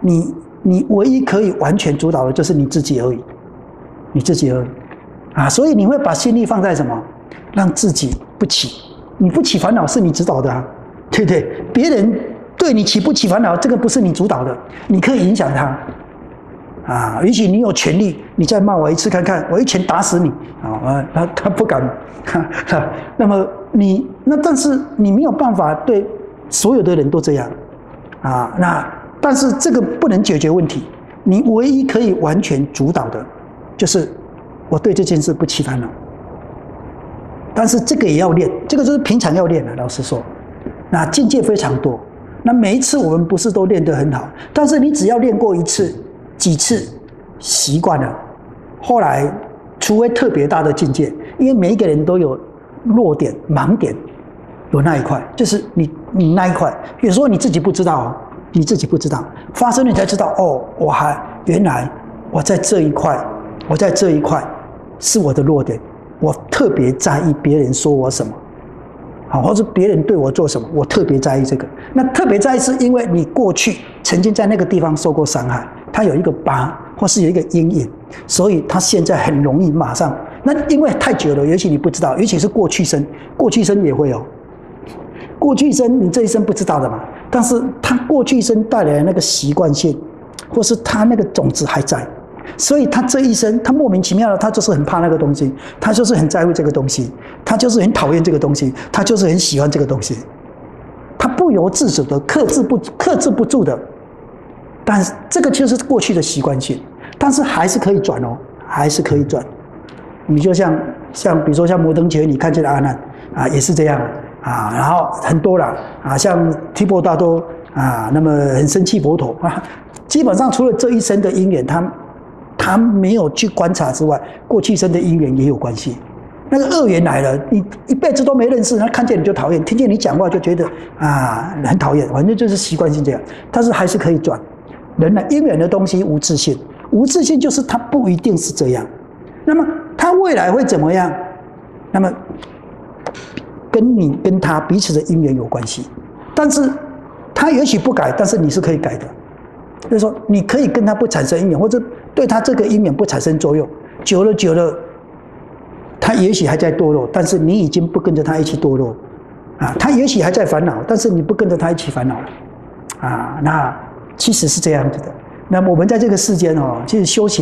你唯一可以完全主导的就是你自己而已，你自己而已啊！所以你会把心力放在什么？让自己不起，你不起烦恼是你指导的啊，对不对？别人对你起不起烦恼，这个不是你主导的，你可以影响他啊。也许你有权利，你再骂我一次看看，我一拳打死你啊！他不敢，那么但是你没有办法对所有的人都这样啊。但是这个不能解决问题，你唯一可以完全主导的，就是我对这件事不起烦恼。但是这个也要练，这个就是平常要练的。老实说，那境界非常多，那每一次我们不是都练得很好，但是你只要练过一次、几次，习惯了，后来除非特别大的境界，因为每一个人都有弱点、盲点，有那一块，就是你那一块，有时候你自己不知道哦，你自己不知道，发生了你才知道哦，原来我在这一块是我的弱点。我特别在意别人说我什么，好，或者别人对我做什么，我特别在意这个。那特别在意是因为你过去曾经在那个地方受过伤害，他有一个疤或是有一个阴影，所以他现在很容易马上。那因为太久了，也许你不知道，尤其是过去生也会哦。过去生你这一生不知道的嘛，但是他过去生带来的那个习惯性，或是他那个种子还在。所以他这一生，他莫名其妙的，他就是很怕那个东西，他就是很在乎这个东西，他就是很讨厌这个东西，他就是很喜欢这个东西，他不由自主的克制不住的。但是这个就是过去的习惯性，但是还是可以转哦，还是可以转。你就像比如说像摩登伽，你看见的阿难啊，也是这样啊，然后很多了啊，像提婆达多啊，那么很生气佛陀啊，基本上除了这一生的因缘，他没有去观察之外，过去生的因缘也有关系。那个恶缘来了，你一辈子都没认识，他看见你就讨厌，听见你讲话就觉得啊很讨厌，反正就是习惯性这样。但是还是可以转。人呢，因缘的东西无自性，无自性就是他不一定是这样。那么他未来会怎么样？那么跟你跟他彼此的因缘有关系。但是他也许不改，但是你是可以改的。就是说，你可以跟他不产生因缘，或者对他这个因缘不产生作用。久了，他也许还在堕落，但是你已经不跟着他一起堕落啊。他也许还在烦恼，但是你不跟着他一起烦恼了啊。那其实是这样子的。那么我们在这个世间哦，其实修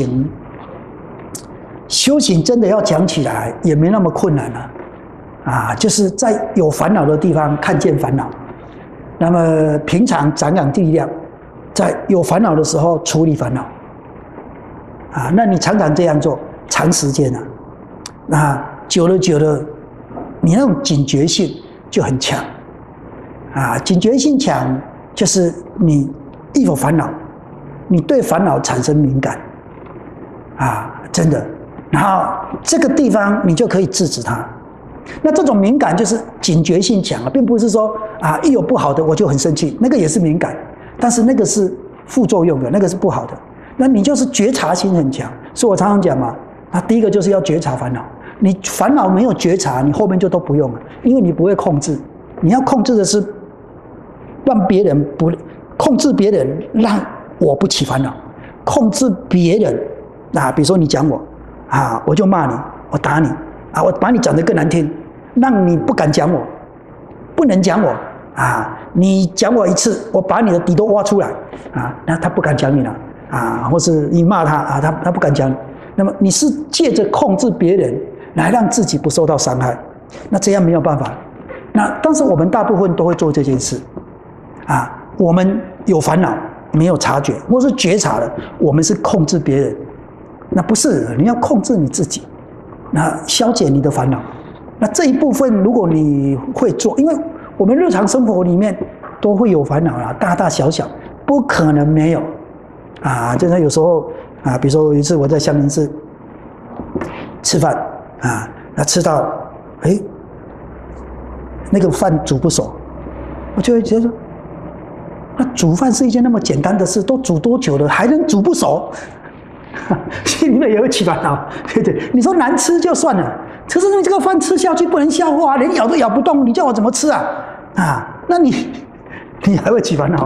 行真的要讲起来也没那么困难了啊。就是在有烦恼的地方看见烦恼，那么平常长养力量。在有烦恼的时候处理烦恼，啊，那你常常这样做，长时间啊，那久了，你那种警觉性就很强，啊，警觉性强就是你一有烦恼，你对烦恼产生敏感，啊，真的，然后这个地方你就可以制止它。那这种敏感就是警觉性强啊，并不是说啊一有不好的我就很生气，那个也是敏感。但是那个是副作用的，那个是不好的。那你就是觉察心很强，所以我常常讲嘛，那第一个就是要觉察烦恼。你烦恼没有觉察，你后面就都不用了，因为你不会控制。你要控制的是让别人不控制别人，让我不起烦恼。控制别人啊，比如说你讲我啊，我就骂你，我打你啊，我把你讲得更难听，让你不敢讲我，不能讲我。啊，你讲我一次，我把你的底都挖出来啊，那他不敢讲你了啊，或是你骂他啊，他不敢讲你。那么你是借着控制别人来让自己不受到伤害，那这样没有办法。那但是我们大部分都会做这件事啊，我们有烦恼没有察觉，或是觉察了，我们是控制别人，那不是，你要控制你自己，那消解你的烦恼。那这一部分如果你会做，因为我们日常生活里面都会有烦恼啦，大大小小，不可能没有啊。就是有时候啊，比如说有一次我在香林寺吃饭啊，那吃到那个饭煮不熟，我就会觉得，那煮饭是一件那么简单的事，都煮多久了还能煮不熟？心里面也会起烦恼，对不对？你说难吃就算了。可是你这个饭吃下去不能消化，连咬都咬不动，你叫我怎么吃啊？啊，那你还会起烦恼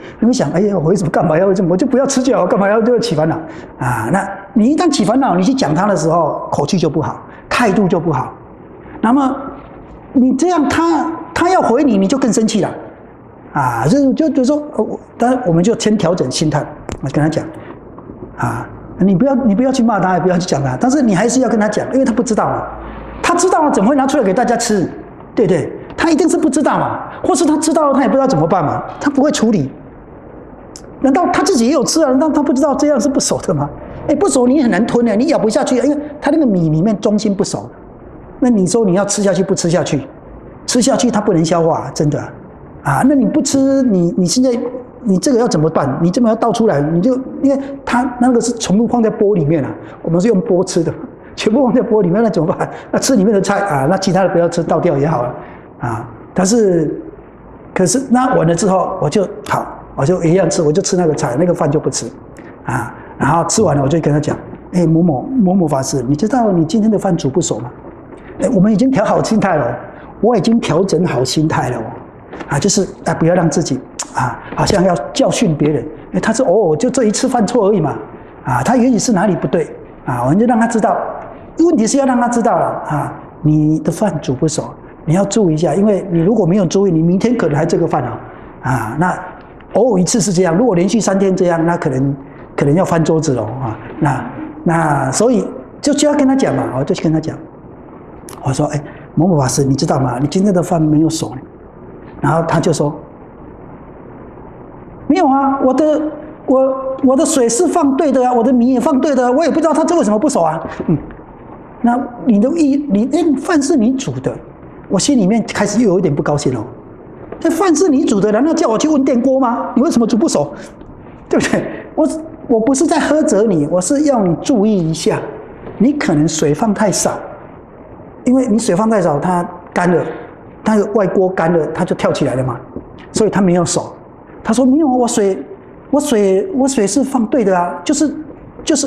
你会想，哎呀，我为什么干嘛要这么？我就不要吃就好，干嘛要起烦恼啊？那你一旦起烦恼，你去讲他的时候，口气就不好，态度就不好。那么你这样，他要回你，你就更生气了啊！就说，当然我们就先调整心态，我跟他讲啊，你不要去骂他，也不要去讲他，但是你还是要跟他讲，因为他不知道嘛。他知道了，怎么会拿出来给大家吃？对不对？他一定是不知道嘛，或是他知道了，他也不知道怎么办嘛，他不会处理。难道他自己也有吃啊？难道他不知道这样是不熟的吗？不熟你很难吞的，你咬不下去，因为他那个米里面中心不熟。那你说你要吃下去不吃下去？吃下去它不能消化，真的啊！那你不吃，你现在你这个要怎么办？你这么要倒出来，你就因为它那个是全部放在钵里面啊，我们是用钵吃的。全部放在钵里面，那怎么办？那吃里面的菜啊，那其他的不要吃，倒掉也好了啊。可是那完了之后，我就一样吃，我就吃那个菜，那个饭就不吃啊。然后吃完了，我就跟他讲，某某法师，你知道你今天的饭煮不熟吗？我们已经调好心态了，我已经调整好心态了啊，就是不要让自己啊，好像要教训别人。他是就这一次犯错而已嘛啊，他也许是哪里不对啊，我们就让他知道。问题是要让他知道了啊，你的饭煮不熟，你要注意一下，因为你如果没有注意，你明天可能还这个饭啊。那偶尔一次是这样，如果连续3天这样，那可能要翻桌子了啊。那所以就要跟他讲嘛，我就去跟他讲，我说某某法师，你知道吗？你今天的饭没有熟呢。然后他就说没有啊，我的水是放对的啊，我的米也放对的啊，我也不知道他这为什么不熟啊。那你饭是你煮的，我心里面开始又有一点不高兴了。这饭是你煮的，难道叫我去问电锅吗？你为什么煮不熟？对不对？我不是在苛责你，我是要你注意一下，你可能水放太少，因为你水放太少，它干了，它的外锅干了，它就跳起来了嘛，所以它没有熟。他说没有，我水是放对的啊，就是，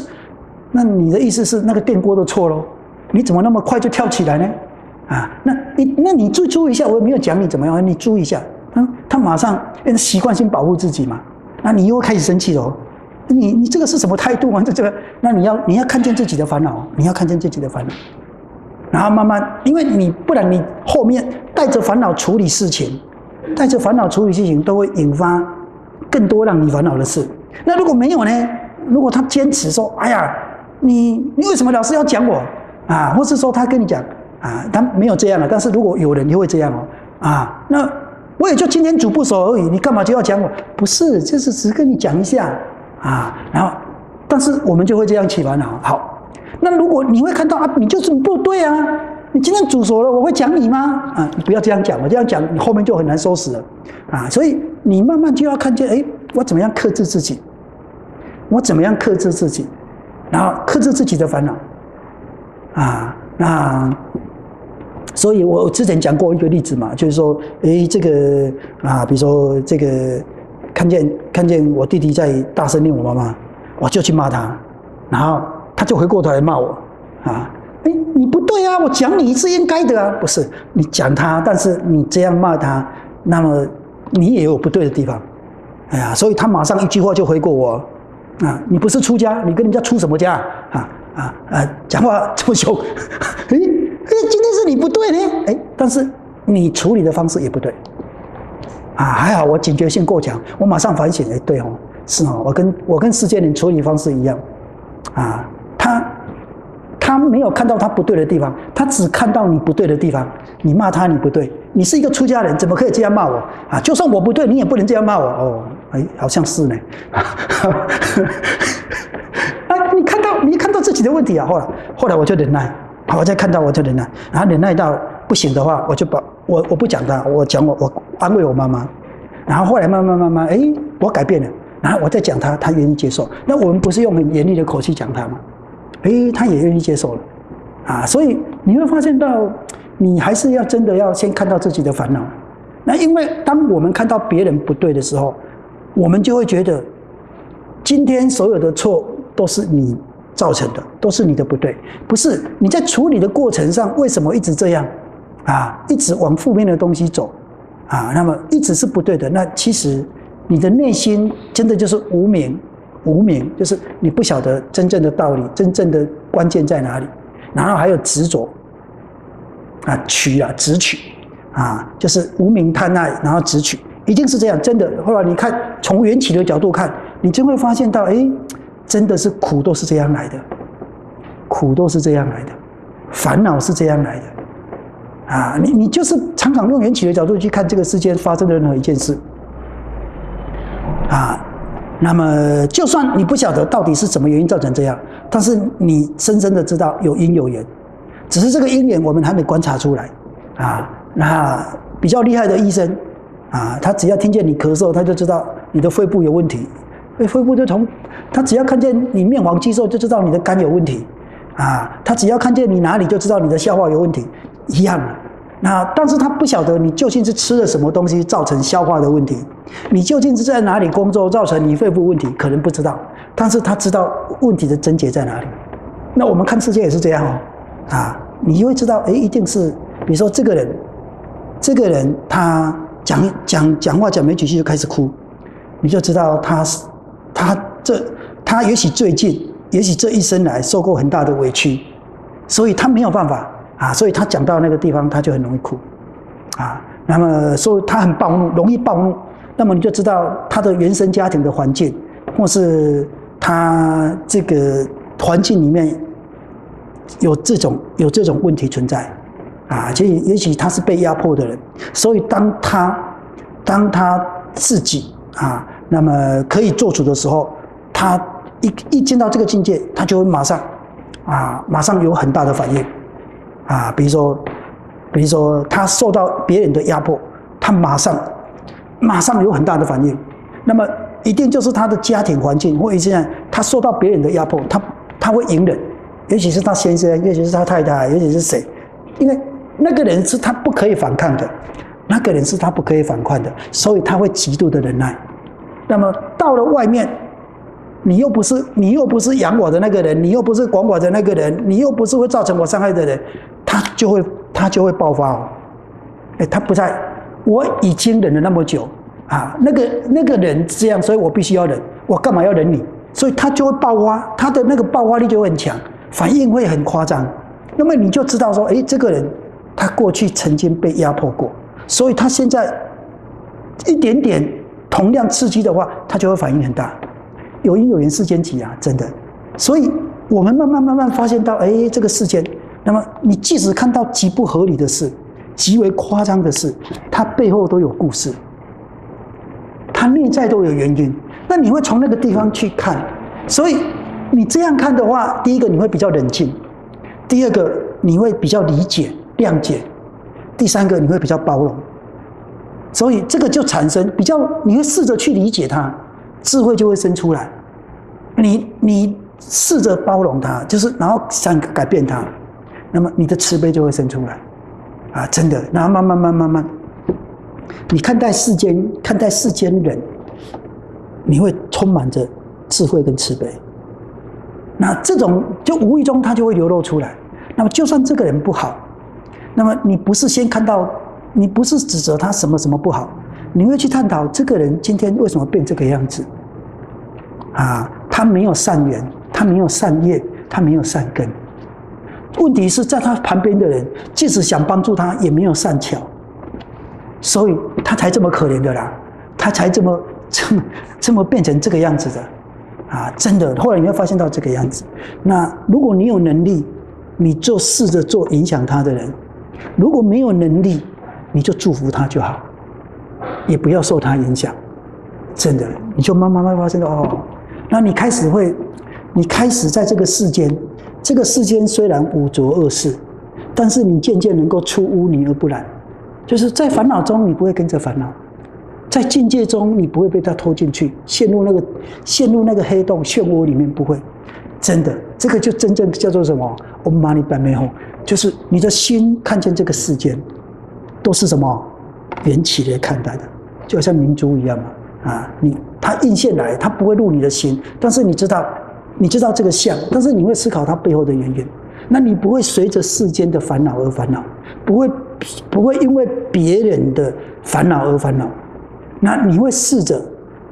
那你的意思是那个电锅的错咯？你怎么那么快就跳起来呢？啊，那你注意一下，我没有讲你怎么样，你注意一下。他马上习惯性保护自己嘛，那你又开始生气了。你这个是什么态度啊？这个，那你要看见自己的烦恼，你要看见自己的烦恼，然后慢慢，因为不然你后面带着烦恼处理事情，都会引发更多让你烦恼的事。那如果没有呢？如果他坚持说，哎呀，你为什么老是要讲我啊？或是说他跟你讲啊，他没有这样了，但是如果有人就会这样啊，那我也就今天煮不熟而已，你干嘛就要讲我？不是，就是只跟你讲一下啊，然后，但是我们就会这样起烦恼。好，那如果你会看到你就是不对啊，你今天煮熟了，我会讲你吗？啊，你不要这样讲，我这样讲，你后面就很难收拾了啊。所以你慢慢就要看见，我怎么样克制自己？然后克制自己的烦恼啊。那所以我之前讲过一个例子嘛，就是说，这个啊，比如说这个看见我弟弟在大声念我妈妈，我就去骂他，然后他就回过头来骂我啊。你不对啊，我讲你是应该的啊，不是你讲他，但是你这样骂他，那么你也有不对的地方，所以他马上一句话就回过我啊，你不是出家，你跟人家出什么家讲话这么凶，今天是你不对呢，但是你处理的方式也不对啊，还好我警觉性够强，我马上反省，对是我跟世间人处理方式一样啊，他没有看到他不对的地方，他只看到你不对的地方。你骂他，你不对，你是一个出家人，怎么可以这样骂我啊？就算我不对，你也不能这样骂我好像是呢。你看到自己的问题啊，后来我就忍耐，我再看到我就忍耐，然后忍耐到不行的话，我不讲他，我安慰我妈妈，然后后来慢慢，我改变了，然后我再讲他愿意接受。那我们不是用很严厉的口气讲他吗？他也愿意接受了啊，所以你会发现到，你还是要真的要先看到自己的烦恼。那因为当我们看到别人不对的时候，我们就会觉得，今天所有的错都是你造成的，都是你的不对，不是你在处理的过程上为什么一直这样啊，一直往负面的东西走啊，那么一直是不对的。那其实你的内心真的就是无明，无明就是你不晓得真正的道理，真正的关键在哪里，然后还有执着执取就是无明贪爱，然后执取，一定是这样，真的。后来你看从缘起的角度看，你就会发现到，真的是苦都是这样来的，苦都是这样来的，烦恼是这样来的你就是常常用缘起的角度去看这个世间发生的任何一件事那么就算你不晓得到底是什么原因造成这样，但是你深深的知道有因有缘，只是这个因缘我们还没观察出来那比较厉害的医生他只要听见你咳嗽，他就知道你的肺部有问题，肺部就他只要看见你面黄肌瘦就知道你的肝有问题他只要看见你哪里就知道你的消化有问题，一样但是他不晓得你究竟是吃了什么东西造成消化的问题，你究竟是在哪里工作造成你肺部问题，可能不知道，但是他知道问题的症结在哪里。那我们看世界也是这样你会知道一定是比如说这个人他讲话讲没几句就开始哭，你就知道他也许最近也许这一生来受过很大的委屈，所以他没有办法所以他讲到那个地方他就很容易哭那么所以他很暴怒，容易暴怒，那么你就知道他的原生家庭的环境，或是他这个环境里面有这种问题存在其实也许他是被压迫的人，所以当他自己那么可以做主的时候，他一见到这个境界，他就会马上有很大的反应比如说他受到别人的压迫，他马上有很大的反应，那么一定就是他的家庭环境，或者现在他受到别人的压迫，他会隐忍，也许是他先生，也许是他太太，也许是谁，因为那个人是他不可以反抗的，那个人是他不可以反抗的，所以他会极度的忍耐。那么到了外面，你又不是养我的那个人，你又不是管我的那个人，你又不是会造成我伤害的人，他就会爆发他不在，我已经忍了那么久那个人这样，所以我必须要忍，我干嘛要忍你？所以他就会爆发，他的那个爆发力就会很强，反应会很夸张。那么你就知道说，这个人他过去曾经被压迫过，所以他现在一点点同样刺激的话，他就会反应很大。有因有缘世间集真的。所以我们慢慢发现到，这个世间，那么你即使看到极不合理的事，极为夸张的事，它背后都有故事，它内在都有原因。那你会从那个地方去看，所以你这样看的话，第一个你会比较冷静，第二个你会比较理解谅解，第三个你会比较包容。所以这个就产生比较，你会试着去理解它，智慧就会生出来。你试着包容它，就是然后想改变它，那么你的慈悲就会生出来真的。然后慢慢，你看待世间人，你会充满着智慧跟慈悲。那这种就无意中它就会流露出来。那么就算这个人不好，那么你不是先看到，你不是指责他什么什么不好，你会去探讨这个人今天为什么变这个样子他没有善缘，他没有善业，他没有善根。问题是在他旁边的人，即使想帮助他，也没有善巧，所以他才这么可怜的啦，他才这么变成这个样子的真的。后来你会发现到这个样子。那如果你有能力，你就试着做影响他的人；如果没有能力，你就祝福他就好，也不要受他影响。真的，你就慢慢发现到那你开始在这个世间虽然五浊恶世，但是你渐渐能够出污泥而不染，就是在烦恼中你不会跟着烦恼，在境界中你不会被它拖进去，陷入那个黑洞漩涡里面，不会。真的，这个就真正叫做什么？Om Mani Padme Hum，就是你的心看见这个世间都是什么缘起来看待的，就好像明珠一样嘛它映现来，它不会入你的心，但是你知道这个相，但是你会思考它背后的原因。那你不会随着世间的烦恼而烦恼，不会因为别人的烦恼而烦恼。那你会试着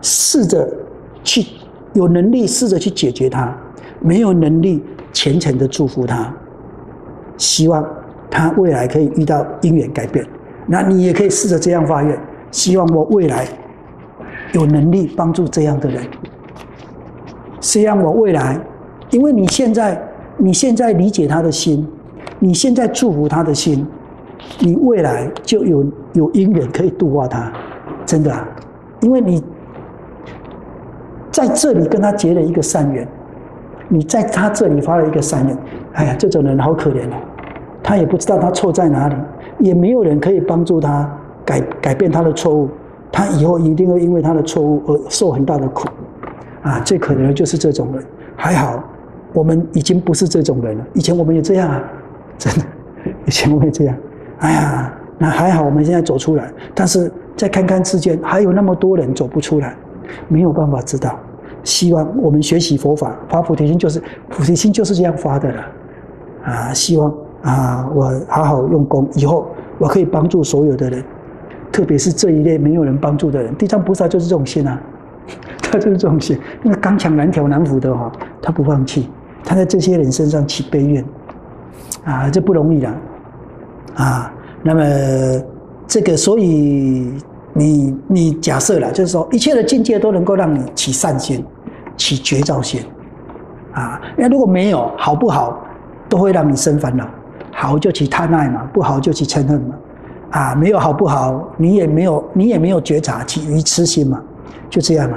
试着去有能力试着去解决它，没有能力虔诚的祝福他，希望他未来可以遇到因缘改变。那你也可以试着这样发愿，希望我未来有能力帮助这样的人，希望我未来，因为你现在理解他的心，你现在祝福他的心，你未来就有因缘可以度化他，真的啊，因为你在这里跟他结了一个善缘，你在他这里发了一个善愿，哎呀，这种人好可怜哦，他也不知道他错在哪里，也没有人可以帮助他改变他的错误，他以后一定会因为他的错误而受很大的苦啊！最可怜的就是这种人。还好，我们已经不是这种人了，以前我们也这样啊，真的，以前我们也这样。哎呀，那还好，我们现在走出来，但是再看看世间，还有那么多人走不出来，没有办法知道。希望我们学习佛法，发菩提心就是这样发的了啊！希望啊，我好好用功，以后我可以帮助所有的人，特别是这一类没有人帮助的人。地藏菩萨就是这种心啊，他就是这种心。那个刚强难调难服的他不放弃，他在这些人身上起悲愿啊，这不容易啦啊。那么这个，所以你假设了，就是说一切的境界都能够让你起善心，起觉照心啊。那如果没有，好不好都会让你生烦恼。好就起贪爱嘛，不好就起嗔恨嘛。啊，没有好不好，你也没有觉察，起愚痴心嘛，就这样嘛。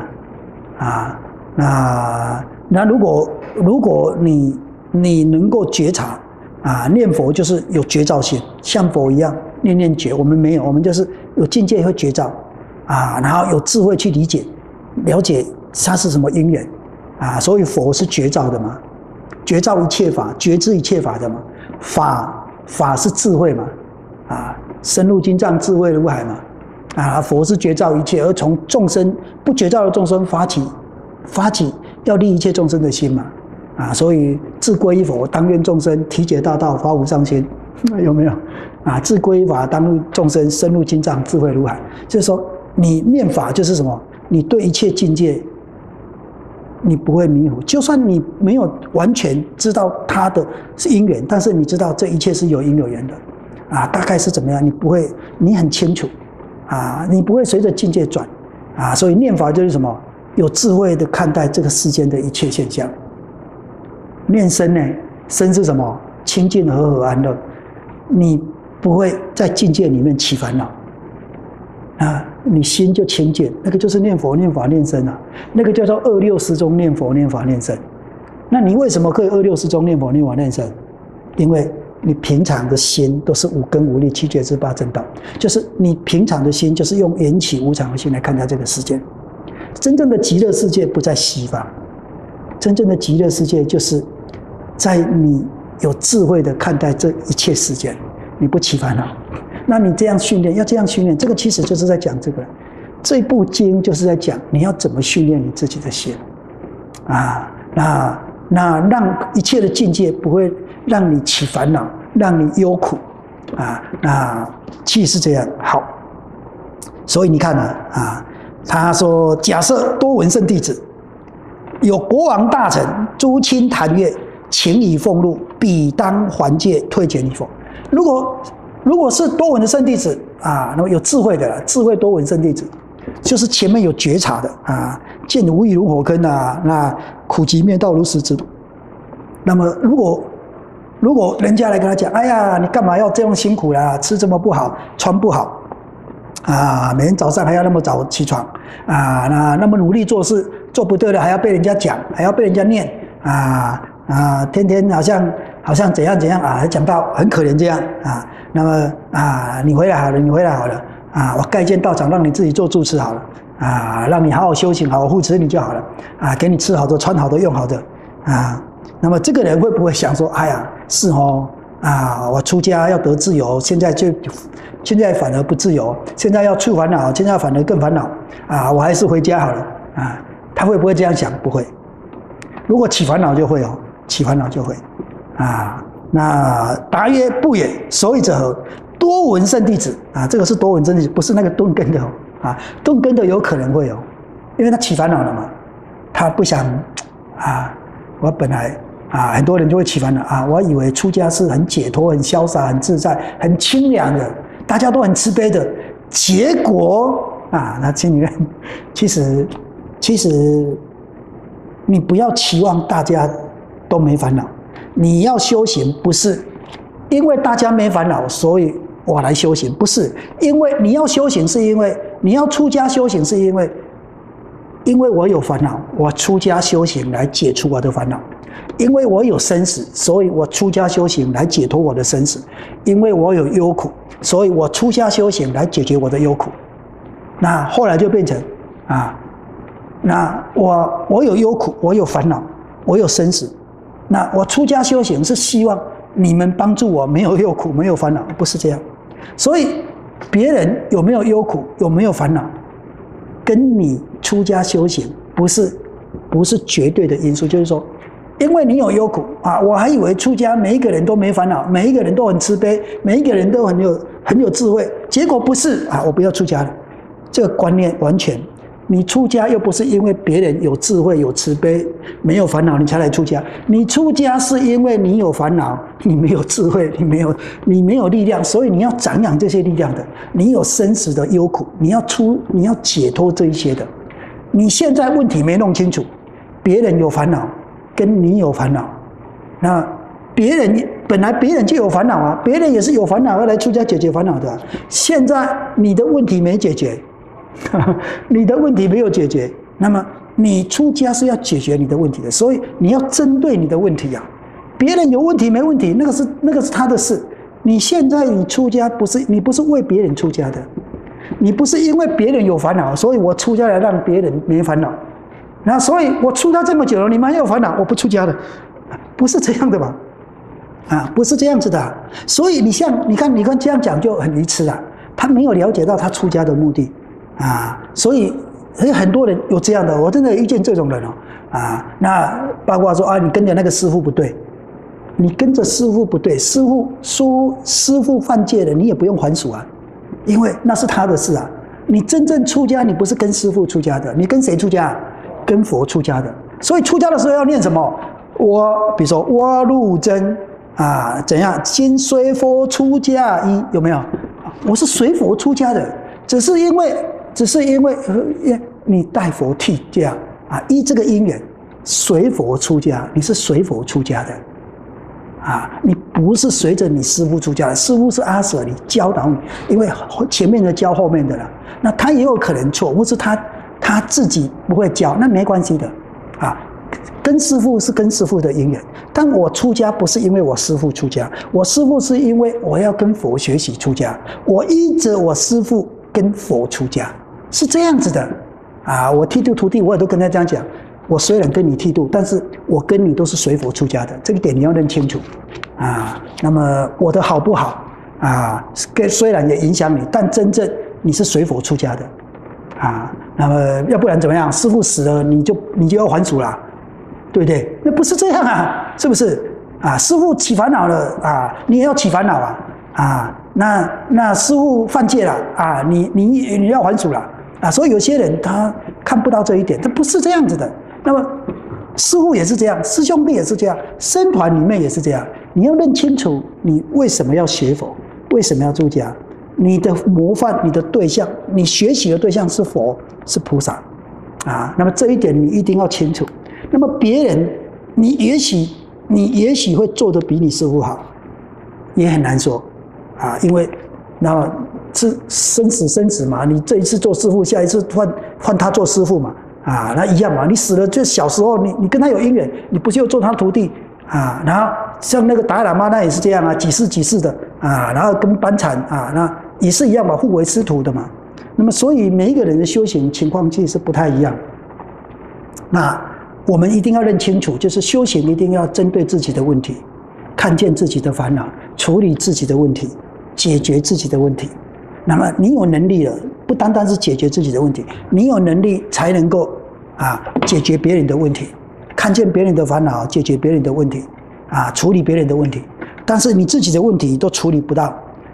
啊，那如果你能够觉察啊，念佛就是有觉照心，像佛一样念觉。我们没有，我们就是有境界会觉照啊，然后有智慧去理解了解它是什么因缘啊。所以佛是觉照的嘛，觉照一切法，觉知一切法的嘛。法是智慧嘛，啊，深入经藏，智慧如海嘛，啊，佛是觉照一切，而从众生不觉照的众生发起要利一切众生的心嘛，啊，所以自归依佛，当愿众生体解大道，发无上心，有没有？啊，自归依法，当愿众生深入经藏，智慧如海。就是说，你念法就是什么？你对一切境界，你不会迷糊，就算你没有完全知道它的是因缘，但是你知道这一切是有因有缘的，啊，大概是怎么样？你很清楚，啊，你不会随着境界转，啊，所以念法就是什么？有智慧的看待这个世间的一切现象。念身呢？身是什么？清净和合安乐，你不会在境界里面起烦恼。啊，你心就清净，那个就是念佛、念法、念身啊，那个叫做二六时中念佛、念法、念身。那你为什么可以二六时中念佛、念法、念身？因为你平常的心都是五根五力、七觉支八正道，就是你平常的心就是用缘起无常的心来看待这个世界。真正的极乐世界不在西方，真正的极乐世界就是在你有智慧的看待这一切世界，你不起烦恼。那你这样训练，要这样训练，这个其实就是在讲这部经就是在讲你要怎么训练你自己的心啊，那让一切的境界不会让你起烦恼，让你忧苦啊，那其实是这样。好，所以你看啊，他说，假设多闻圣弟子有国王大臣诸亲谈悦，请以俸禄，彼当还戒，退减以否。如果是多闻的圣弟子啊，那么有智慧的智慧多闻圣弟子，就是前面有觉察的啊，见无益如火坑啊，那苦集灭道如实之土。那么如果人家来跟他讲，哎呀，你干嘛要这样辛苦啦？吃这么不好，穿不好啊，每天早上还要那么早起床啊，那么努力做事，做不对了还要被人家讲，还要被人家念天天好像怎样啊，还讲到很可怜这样啊。那么你回来好了啊，我盖建道场让你自己做住持好了啊，让你好好修行，好好护持你就好了啊，给你吃好的、穿好的、用好的啊。那么这个人会不会想说，哎呀，是啊，我出家要得自由，现在反而不自由，现在要去烦恼，现在反而更烦恼啊，我还是回家好了啊。他会不会这样想？不会。如果起烦恼就会起烦恼就会啊。那答曰不也，所以者何？多闻圣弟子啊，这个是多闻圣弟子，不是那个顿根的啊，顿根的有可能会因为他起烦恼了嘛，他不想我本来很多人就会起烦恼我以为出家是很解脱、很潇洒、很自在、很清凉的，大家都很慈悲的，结果他心里面其实你不要期望大家都没烦恼，你要修行不是因为大家没烦恼，所以我来修行，不是因为你要修行，是因为你要出家修行，是因为我有烦恼，我出家修行来解除我的烦恼；因为我有生死，所以我出家修行来解脱我的生死；因为我有忧苦，所以我出家修行来解决我的忧苦。那后来就变成那我有忧苦，我有烦恼，我有生死。那我出家修行是希望你们帮助我，没有忧苦，没有烦恼，不是这样。所以别人有没有忧苦，有没有烦恼，跟你出家修行不是绝对的因素。就是说，因为你有忧苦我还以为出家每一个人都没烦恼，每一个人都很慈悲，每一个人都很有智慧，结果不是我不要出家了。这个观念完全，你出家又不是因为别人有智慧、有慈悲、没有烦恼你才来出家，你出家是因为你有烦恼，你没有智慧，你没有力量，所以你要长养这些力量的。你有生死的忧苦，你要解脱这一些的。你现在问题没弄清楚，别人有烦恼，跟你有烦恼，那本来别人就有烦恼别人也是有烦恼要来出家解决烦恼的。现在你的问题没解决。你的问题没有解决，那么你出家是要解决你的问题的，所以你要针对你的问题别人有问题没问题，那个是他的事。你现在你出家你不是为别人出家的，你不是因为别人有烦恼，所以我出家来让别人没烦恼。那所以我出家这么久了，你们还有烦恼，我不出家了，不是这样的吧？不是这样子的。所以你看这样讲就很愚痴他没有了解到他出家的目的。所以很多人有这样的，我真的遇见这种人那包括说你跟着那个师父不对，你跟着师父不对，师父犯戒了，你也不用还俗因为那是他的事你真正出家，你不是跟师父出家的，你跟谁出家？跟佛出家的。所以出家的时候要念什么？比如说我入真怎样？今随佛出家有没有？我是随佛出家的，只是因为你带佛替家依这个因缘随佛出家，你是随佛出家的你不是随着你师父出家的。师父是阿舍离教导你，因为前面的教后面的了，那他也有可能错，或是他自己不会教，那没关系的跟师父是跟师父的因缘，但我出家不是因为我师父出家，我师父是因为我要跟佛学习出家，我依着我师父跟佛出家，是这样子的我剃度徒弟，我也都跟他这样讲，我虽然跟你剃度，但是我跟你都是随佛出家的，这个点你要认清楚那么我的好不好虽然也影响你，但真正你是随佛出家的那么要不然怎么样？师父死了，你就要还俗了，对不对？那不是这样是不是师父起烦恼了你也要起烦恼那师父犯戒了你要还俗了所以有些人他看不到这一点，他不是这样子的。那么师父也是这样，师兄弟也是这样，僧团里面也是这样。你要认清楚，你为什么要学佛，为什么要出家？你的模范，你的对象，你学习的对象是佛，是菩萨那么这一点你一定要清楚。那么别人，你也许会做得比你师父好，也很难说因为那是生死嘛，你这一次做师父，下一次换他做师父嘛那一样嘛。你死了，就小时候你跟他有因缘，你不就做他徒弟然后像那个达赖喇嘛那也是这样几世的然后跟班禅那也是一样嘛，互为师徒的嘛。那么所以每一个人的修行情况其实是不太一样。那我们一定要认清楚，就是修行一定要针对自己的问题，看见自己的烦恼，处理自己的问题，解决自己的问题。那么你有能力了，不单单是解决自己的问题，你有能力才能够解决别人的问题，看见别人的烦恼，解决别人的问题处理别人的问题。但是你自己的问题都处理不到，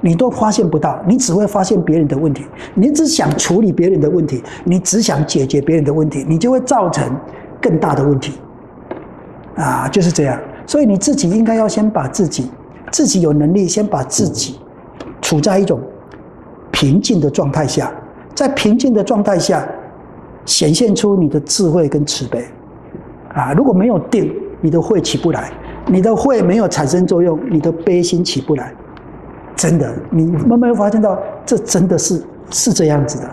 你都发现不到，你只会发现别人的问题，你只想处理别人的问题，你只想解决别人的问题，你就会造成更大的问题，就是这样。所以你自己应该要先把自己有能力，先把自己处在一种平静的状态下，在平静的状态下显现出你的智慧跟慈悲，如果没有定，你的慧起不来，你的慧没有产生作用，你的悲心起不来。真的，你慢慢会发现到，这真的是这样子的，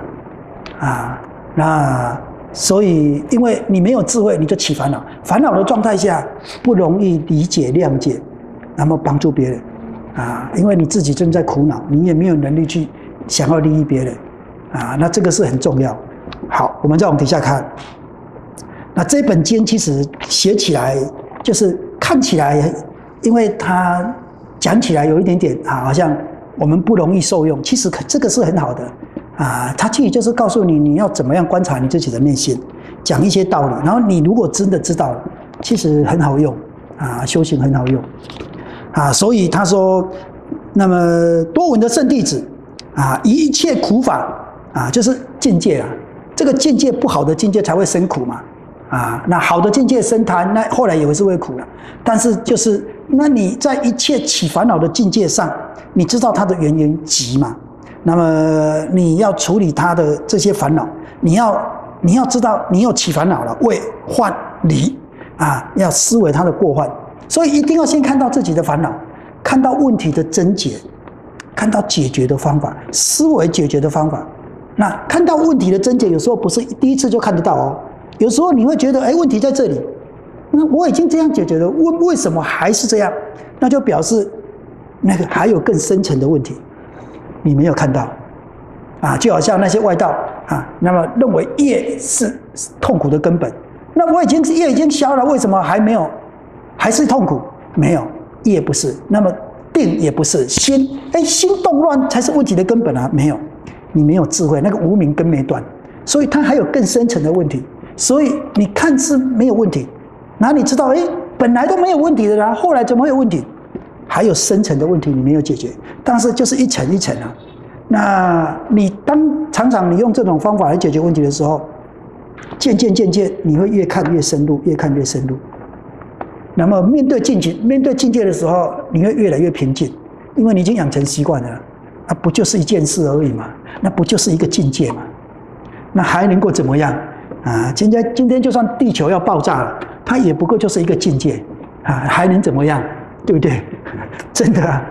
那所以，因为你没有智慧，你就起烦恼，烦恼的状态下不容易理解、谅解，那么帮助别人，因为你自己正在苦恼，你也没有能力去想要利益别人，那这个是很重要。好，我们再往底下看，那这本经其实写起来就是看起来，因为它讲起来有一点点好像我们不容易受用，其实这个是很好的它其实就是告诉你你要怎么样观察你自己的内心，讲一些道理，然后你如果真的知道了，其实很好用修行很好用所以他说，那么多闻的圣弟子一切苦法就是境界这个境界不好的境界才会生苦嘛那好的境界生贪，那后来也是会苦了，但是就是那你在一切起烦恼的境界上，你知道它的原因急嘛？那么你要处理它的这些烦恼，你要知道你有起烦恼了，为患离要思维它的过患，所以一定要先看到自己的烦恼，看到问题的症结，看到解决的方法，思维解决的方法。那看到问题的症结，有时候不是第一次就看得到有时候你会觉得，问题在这里，那我已经这样解决了，为什么还是这样？那就表示那个还有更深层的问题，你没有看到就好像那些外道那么认为业是痛苦的根本，那业已经消了，为什么还是痛苦？没有，业不是，那么定也不是，心动乱才是问题的根本没有，你没有智慧，那个无明根没断，所以它还有更深层的问题。所以你看似没有问题，哪里知道本来都没有问题的啦，后来怎么会有问题？还有深层的问题你没有解决，但是就是一层一层那你常常你用这种方法来解决问题的时候，渐渐你会越看越深入，越看越深入。那么面对境界的时候，你会越来越平静，因为你已经养成习惯了不就是一件事而已嘛，那不就是一个境界嘛，那还能够怎么样？今天就算地球要爆炸了，它也不过就是一个境界还能怎么样？对不对？真的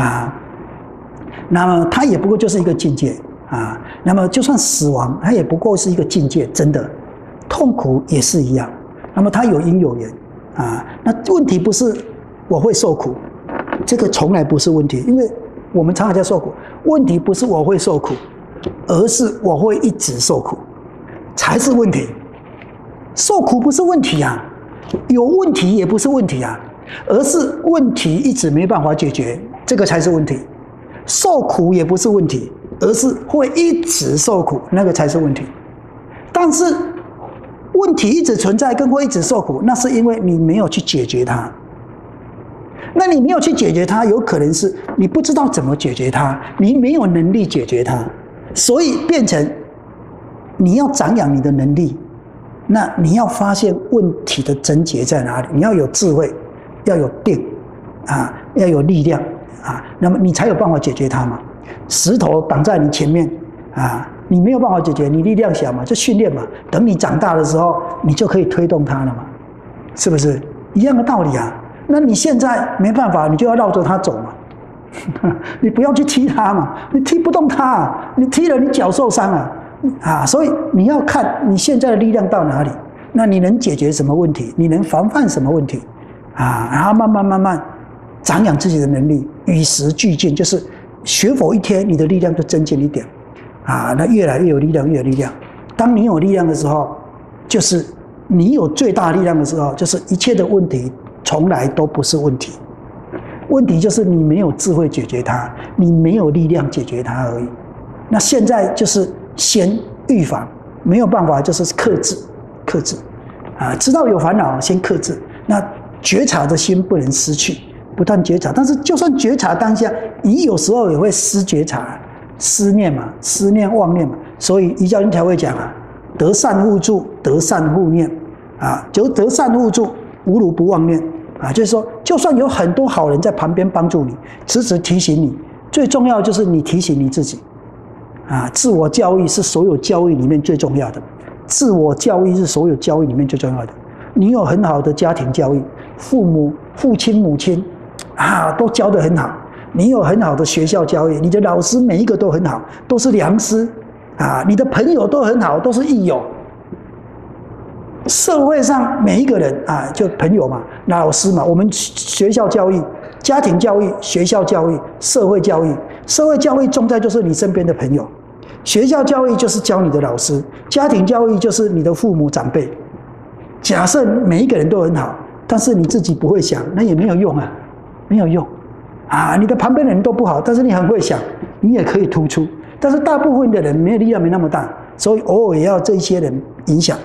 那么它也不过就是一个境界那么就算死亡，它也不过是一个境界，真的。痛苦也是一样，那么它有因有缘那问题不是我会受苦，这个从来不是问题，因为我们常常在受苦，问题不是我会受苦，而是我会一直受苦才是问题。受苦不是问题有问题也不是问题而是问题一直没办法解决，这个才是问题。受苦也不是问题，而是会一直受苦，那个才是问题。但是问题一直存在跟会一直受苦，那是因为你没有去解决它。那你没有去解决它，有可能是你不知道怎么解决它，你没有能力解决它，所以变成你要长养你的能力，那你要发现问题的症结在哪里，你要有智慧，要有定要有力量那么你才有办法解决它嘛。石头挡在你前面你没有办法解决，你力量小嘛，就训练嘛，等你长大的时候你就可以推动它了嘛，是不是一样的道理那你现在没办法，你就要绕着它走嘛你不要去踢它嘛，你踢不动它你踢了你脚受伤所以你要看你现在的力量到哪里，那你能解决什么问题，你能防范什么问题然后慢慢长养自己的能力，与时俱进，就是学佛一天你的力量就增进一点那越来越有力量，越有力量。当你有力量的时候，就是你有最大力量的时候，就是一切的问题从来都不是问题，问题就是你没有智慧解决它，你没有力量解决它而已。那现在就是先预防，没有办法就是克制知道有烦恼先克制，那觉察的心不能失去不断觉察。但是就算觉察当下，你有时候也会失觉察，思念嘛，思念妄念嘛。所以瑜伽经才会讲啊，得善互助，得善互念啊，就得善互助，无如不妄念啊。就是说，就算有很多好人在旁边帮助你，时时提醒你，最重要就是你提醒你自己啊。自我教育是所有教育里面最重要的，自我教育是所有教育里面最重要的。你有很好的家庭教育，父亲、母亲啊，都教得很好。你有很好的学校教育，你的老师每一个都很好，都是良师啊。你的朋友都很好，都是益友。社会上每一个人啊，就朋友嘛，老师嘛。我们学校教育、家庭教育、学校教育、社会教育。社会教育重在就是你身边的朋友，学校教育就是教你的老师，家庭教育就是你的父母长辈。假设每一个人都很好，但是你自己不会想，那也没有用啊，没有用啊！你的旁边的人都不好，但是你很会想，你也可以突出。但是大部分的人没有力量没那么大，所以偶尔也要这些人影响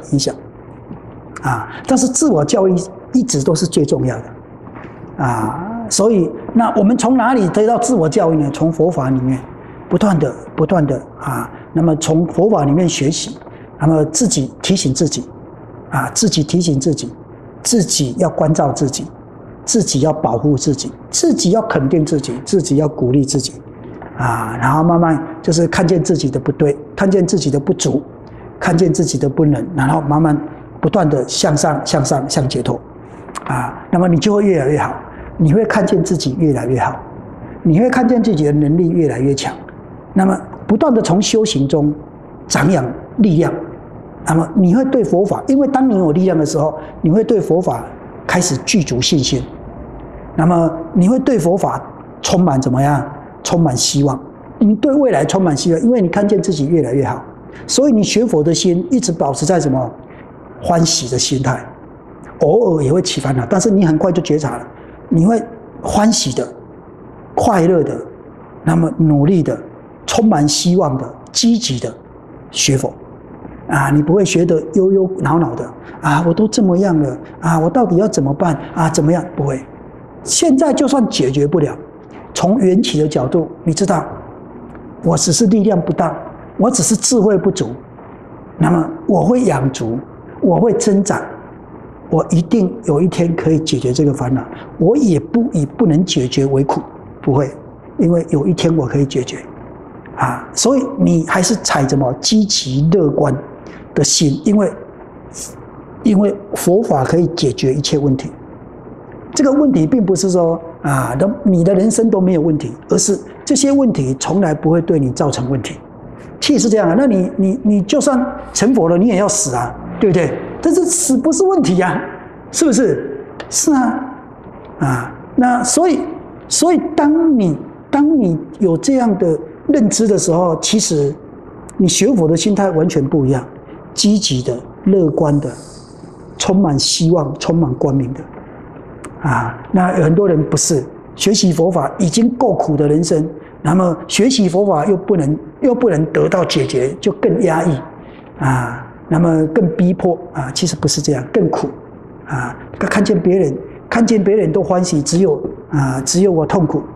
啊！但是自我教育一直都是最重要的啊！所以那我们从哪里得到自我教育呢？从佛法里面不断的啊，那么从佛法里面学习，那么自己提醒自己。啊，自己提醒自己，自己要关照自己，自己要保护自己，自己要肯定自己，自己要鼓励自己，啊，然后慢慢就是看见自己的不对，看见自己的不足，看见自己的不能，然后慢慢不断的向上向解脱，啊，那么你就会越来越好，你会看见自己越来越好，你会看见自己的能力越来越强，那么不断的从修行中长养力量。那么你会对佛法，因为当你有力量的时候，你会对佛法开始具足信心。那么你会对佛法充满怎么样？充满希望。你对未来充满希望，因为你看见自己越来越好，所以你学佛的心一直保持在什么？欢喜的心态。偶尔也会起烦恼，但是你很快就觉察了，你会欢喜的、快乐的，那么努力的、充满希望的、积极的学佛。啊，你不会学得忧忧恼恼的啊！我都这么样了啊，我到底要怎么办啊？怎么样？不会。现在就算解决不了，从缘起的角度，你知道，我只是力量不大，我只是智慧不足，那么我会养足，我会增长，我一定有一天可以解决这个烦恼。我也不以不能解决为苦，不会，因为有一天我可以解决啊！所以你还是采什么积极乐观的心，因为佛法可以解决一切问题。这个问题并不是说啊，你的人生都没有问题，而是这些问题从来不会对你造成问题。其实是这样啊，那你就算成佛了，你也要死啊，对不对？但是死不是问题啊，是不是？是啊，啊，那所以当你有这样的认知的时候，其实你学佛的心态完全不一样。积极的、乐观的、充满希望、充满光明的，啊，那有很多人不是学习佛法已经够苦的人生，那么学习佛法又不能得到解决，就更压抑，啊，那么更逼迫啊，其实不是这样，更苦啊！看见别人都欢喜，只有我痛苦，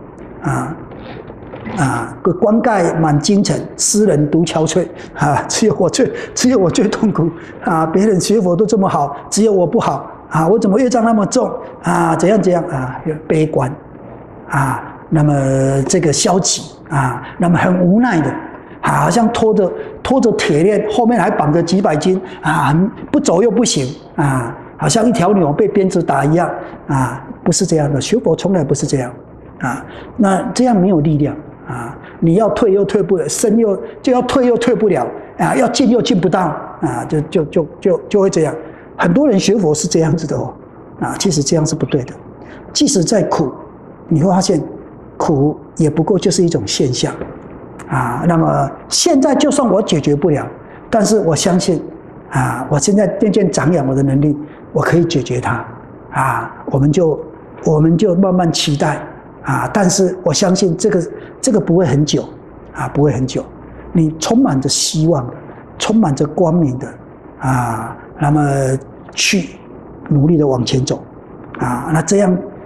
个棺盖满京城，斯人独憔悴啊！只有我最痛苦啊！别人学佛都这么好，只有我不好啊！我怎么业障那么重啊？怎样啊？悲观啊！那么这个消极啊，那么很无奈的，好像拖着铁链，后面还绑着几百斤啊，不走又不行啊，好像一条牛被鞭子打一样啊！不是这样的，学佛从来不是这样啊！那这样没有力量。啊，你要退又退不了，生就要退又退不了啊，要进又进不到啊，就会这样。很多人学佛是这样子的哦，啊，其实这样是不对的。即使再苦，你会发现苦也不过就是一种现象啊。那么现在就算我解决不了，但是我相信啊，我现在渐渐长养我的能力，我可以解决它啊。我们就慢慢期待。啊！但是我相信这个不会很久啊，不会很久。你充满着希望的，充满着光明的啊，那么去努力的往前走啊，那这样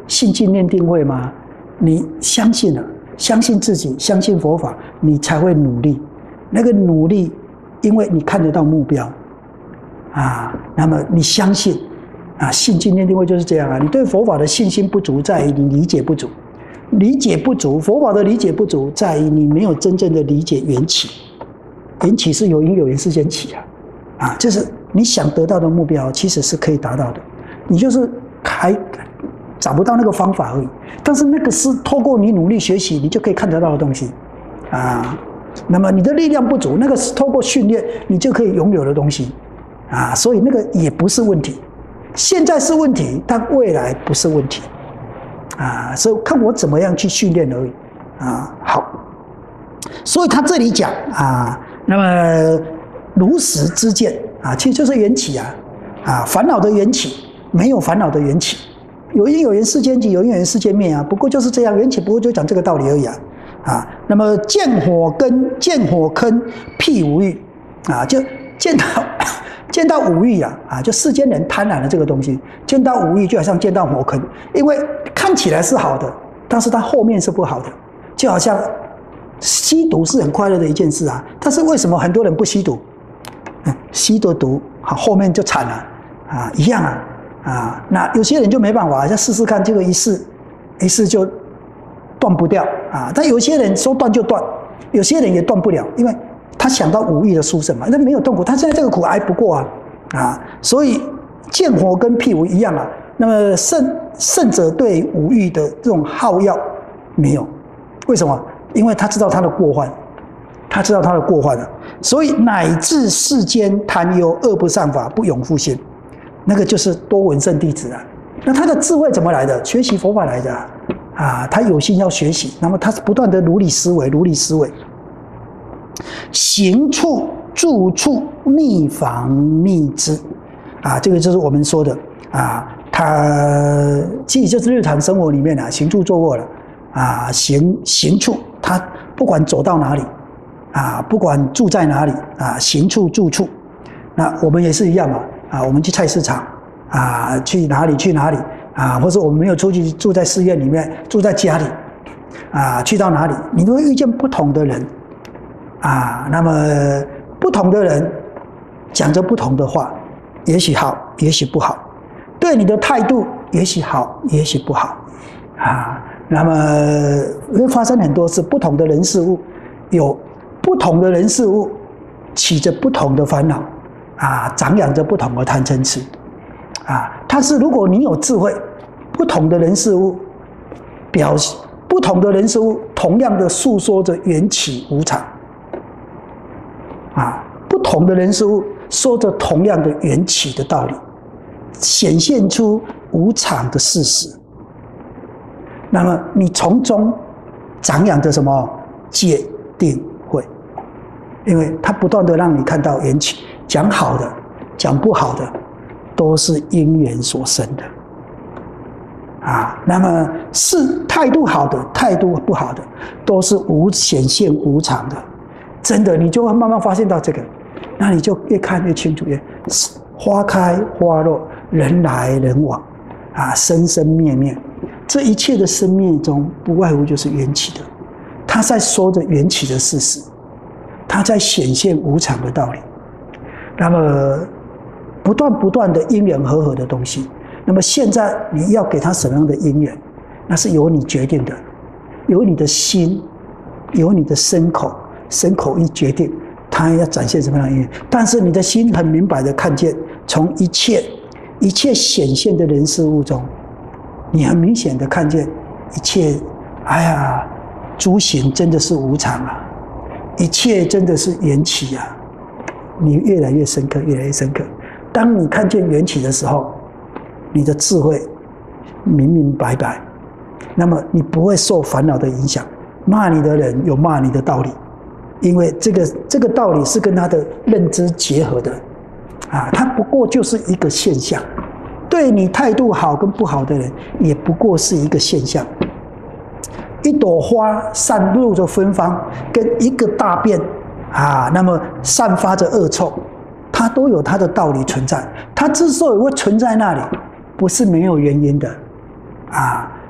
信进念定慧吗？你相信了，相信自己，相信佛法，你才会努力。那个努力，因为你看得到目标那么你相信信进念定慧就是这样你对佛法的信心不足，在于你理解不足。理解不足，佛法的理解不足，在于你没有真正的理解缘起。缘起是有因有缘世间起就是你想得到的目标，其实是可以达到的，你就是还找不到那个方法而已。但是那个是透过你努力学习，你就可以看得到的东西那么你的力量不足，那个是透过训练你就可以拥有的东西所以那个也不是问题。现在是问题，但未来不是问题所以看我怎么样去训练而已好，所以他这里讲那么如实知见其实就是缘起烦恼的缘起，没有烦恼的缘起，有因有缘世间起，有因有缘世间灭不过就是这样，缘起不过就讲这个道理而已那么见火坑辟无欲就见到五欲就世间人贪婪的这个东西，见到五欲就好像见到火坑，因为看起来是好的，但是它后面是不好的。就好像吸毒是很快乐的一件事但是为什么很多人不吸毒？吸的毒后面就惨了一样那有些人就没办法，要试试看，结果一试就断不掉但有些人说断就断，有些人也断不了，因为他想到五欲的殊胜嘛，那没有痛苦，他现在这个苦挨不过所以见火跟辟无一样那么圣者对五欲的这种好药没有，为什么？因为他知道他的过患，所以乃至世间贪忧恶不善法不永复心，那个就是多闻圣弟子那他的智慧怎么来的？学习佛法来的他有心要学习，那么他不断的如理思维，行处住处逆防逆知这个就是我们说的他其实就是日常生活里面行住坐卧了行处，他不管走到哪里不管住在哪里行处住处，那我们也是一样我们去菜市场去哪里或者我们没有出去住在寺院里面，住在家里去到哪里，你都会遇见不同的人那么不同的人讲着不同的话，也许好，也许不好，对你的态度也许好，也许不好那么会发生很多事，不同的人事物，有不同的人事物起着不同的烦恼长养着不同的贪嗔痴但是如果你有智慧，不同的人事物同样的诉说着缘起无常不同的人事物说着同样的缘起的道理，显现出无常的事实。那么你从中长养着什么？戒定慧，因为它不断的让你看到缘起，讲好的讲不好的都是因缘所生的那么是态度好的态度不好的都是显现无常的，真的你就会慢慢发现到这个，那你就越看越清楚，花开花落，人来人往生生灭灭，这一切的生灭中不外乎就是缘起的，他在说着缘起的事实，他在显现无常的道理。那么不断的因缘和合的东西，那么现在你要给他什么样的因缘，那是由你决定的，由你的心，由你的身口意决定他要展现什么样的因缘。但是你的心很明白的看见，从一切显现的人事物中，你很明显的看见一切诸行真的是无常一切真的是缘起你越来越深刻，越来越深刻。当你看见缘起的时候，你的智慧明明白白，那么你不会受烦恼的影响。骂你的人有骂你的道理，因为这个道理是跟他的认知结合的它不过就是一个现象。对你态度好跟不好的人，也不过是一个现象。一朵花散露着芬芳，跟一个大便那么散发着恶臭，它都有它的道理存在。它之所以会存在那里，不是没有原因的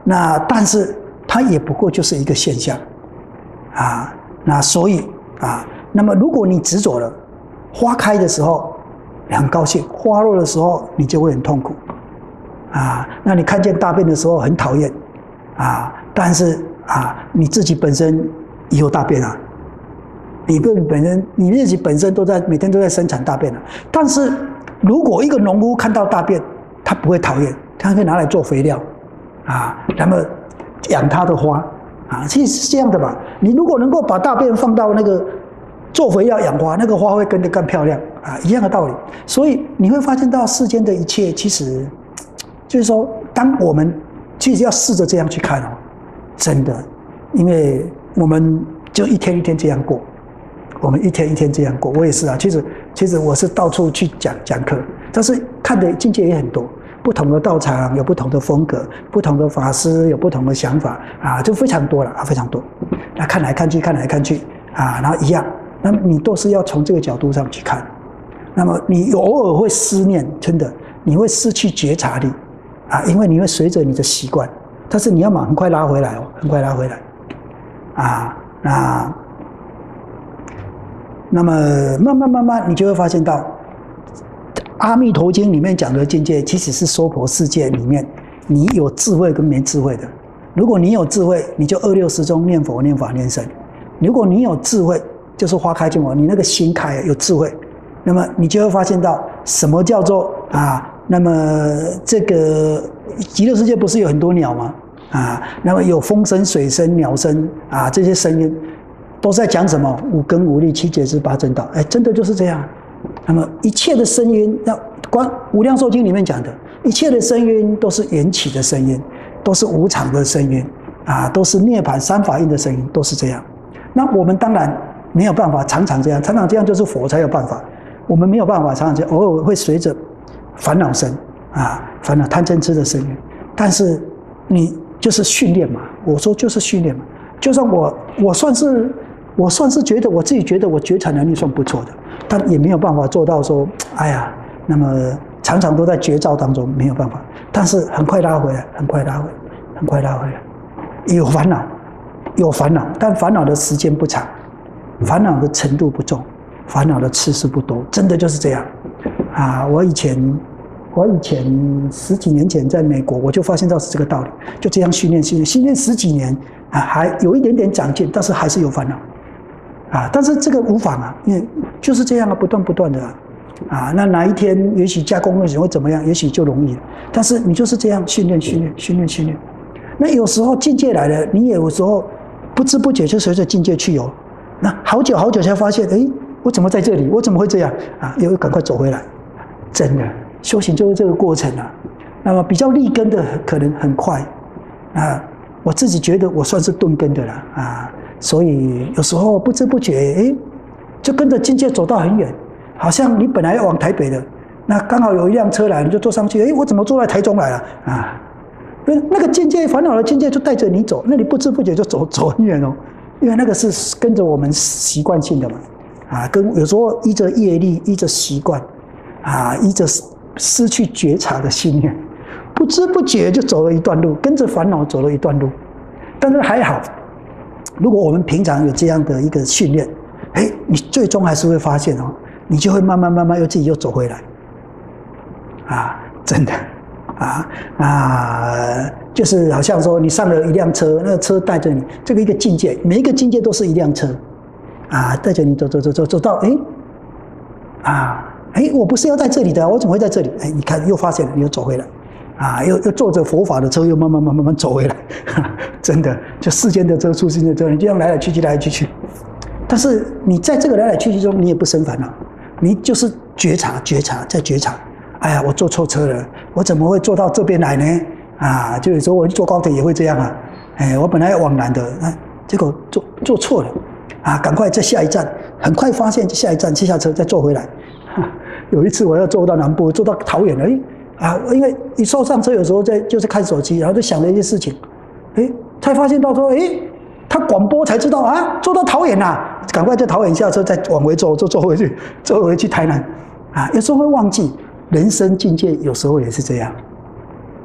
那但是它也不过就是一个现象啊。那所以啊，那么如果你执着了，花开的时候你很高兴，花落的时候你就会很痛苦啊。那你看见大便的时候很讨厌啊，但是啊，你自己本身也有大便啊。你自己本身每天都在生产大便了，但是如果一个农夫看到大便，他不会讨厌，他会拿来做肥料，啊，那么养他的花，啊，其实是这样的吧？你如果能够把大便放到那个做肥料养花，那个花会跟得更漂亮，啊，一样的道理。所以你会发现到世间的一切，其实就是说，当我们其实要试着这样去看哦，真的，因为我们就一天一天这样过。我们一天一天这样过，我也是啊。其实我是到处去讲课，但是看的境界也很多，不同的道场有不同的风格，不同的法师有不同的想法啊，就非常多了啊，非常多。那看来看去啊，然后一样，那么你都是要从这个角度上去看。那么你偶尔会思念，真的你会失去觉察力啊，因为你会随着你的习惯，但是你要很快拉回来哦，很快拉回来啊，那么慢慢，你就会发现到，《阿弥陀经》里面讲的境界，其实是娑婆世界里面你有智慧跟没智慧的。如果你有智慧，你就26时中念佛、念法、念僧；如果你有智慧，就是花开见佛，你那个心开有智慧，那么你就会发现到什么叫做啊？那么这个极乐世界不是有很多鸟吗？啊，那么有风声、水声、鸟声啊，这些声音。都在讲什么？五根五力七觉支八正道，哎，真的就是这样。那么一切的声音，那光《无量寿经》里面讲的，一切的声音都是缘起的声音，都是无常的声音啊，都是涅槃三法印的声音，都是这样。那我们当然没有办法常常这样，常常这样就是佛才有办法。我们没有办法常常这样，偶尔会随着烦恼声啊，烦恼贪嗔痴的声音。但是你就是训练嘛，我说就是训练嘛。就算我算是觉得我自己觉得我觉察能力算不错的，但也没有办法做到说，哎呀，那么常常都在绝照当中没有办法，但是很快拉回来，很快拉回来。有烦恼，但烦恼的时间不长，烦恼的程度不重，烦恼的次数不多，真的就是这样啊！我以前10几年前在美国，我就发现到是这个道理，就这样训练10几年啊，还有一点点长进，但是还是有烦恼啊。但是这个无妨啊，因为就是这样啊，不断的啊。那哪一天也许加工会怎么样，也许就容易了。但是你就是这样训练。那有时候境界来了，你也有时候不知不觉就随着境界去游。那好久才发现，哎，我怎么在这里？我怎么会这样啊？又赶快走回来，真的。修行就是这个过程啊，那么比较立根的可能很快啊，我自己觉得我算是顿根的了啊，所以有时候不知不觉，哎，就跟着境界走到很远，好像你本来要往台北的，那刚好有一辆车来，你就坐上去，哎，我怎么坐在台中来了啊？那个境界烦恼的境界就带着你走，那你不知不觉就走很远哦，因为那个是跟着我们习惯性的嘛，啊，有时候依着业力，依着习惯，啊，依着失去觉察的信念，不知不觉就走了一段路，跟着烦恼走了一段路。但是还好，如果我们平常有这样的一个训练，哎，你最终还是会发现哦，你就会慢慢又自己又走回来，啊，真的，就是好像说你上了一辆车，那个车带着你，这个一个境界，每一个境界都是一辆车，啊，带着你走到，我不是要在这里的，我怎么会在这里？哎，你看又发现了，你又走回来，啊，又坐着佛法的车，又慢慢走回来，真的，就世间的车、出世间的车，你这样来来去去。但是你在这个来来去去中，你也不生烦恼，你就是觉察，再觉察。哎呀，我坐错车了，我怎么会坐到这边来呢？啊，就有时候我坐高铁也会这样啊，哎，我本来要往南的，结果坐错了，啊，赶快在下一站，很快发现下一站下车再坐回来。有一次我要坐到南部，坐到桃园了，因为一坐上车，有时候就是看手机，然后就想了一些事情，才发现到说，他广播才知道啊，坐到桃园啦，赶快在桃园下车，再往回坐回去台南，啊，有时候会忘记，人生境界有时候也是这样，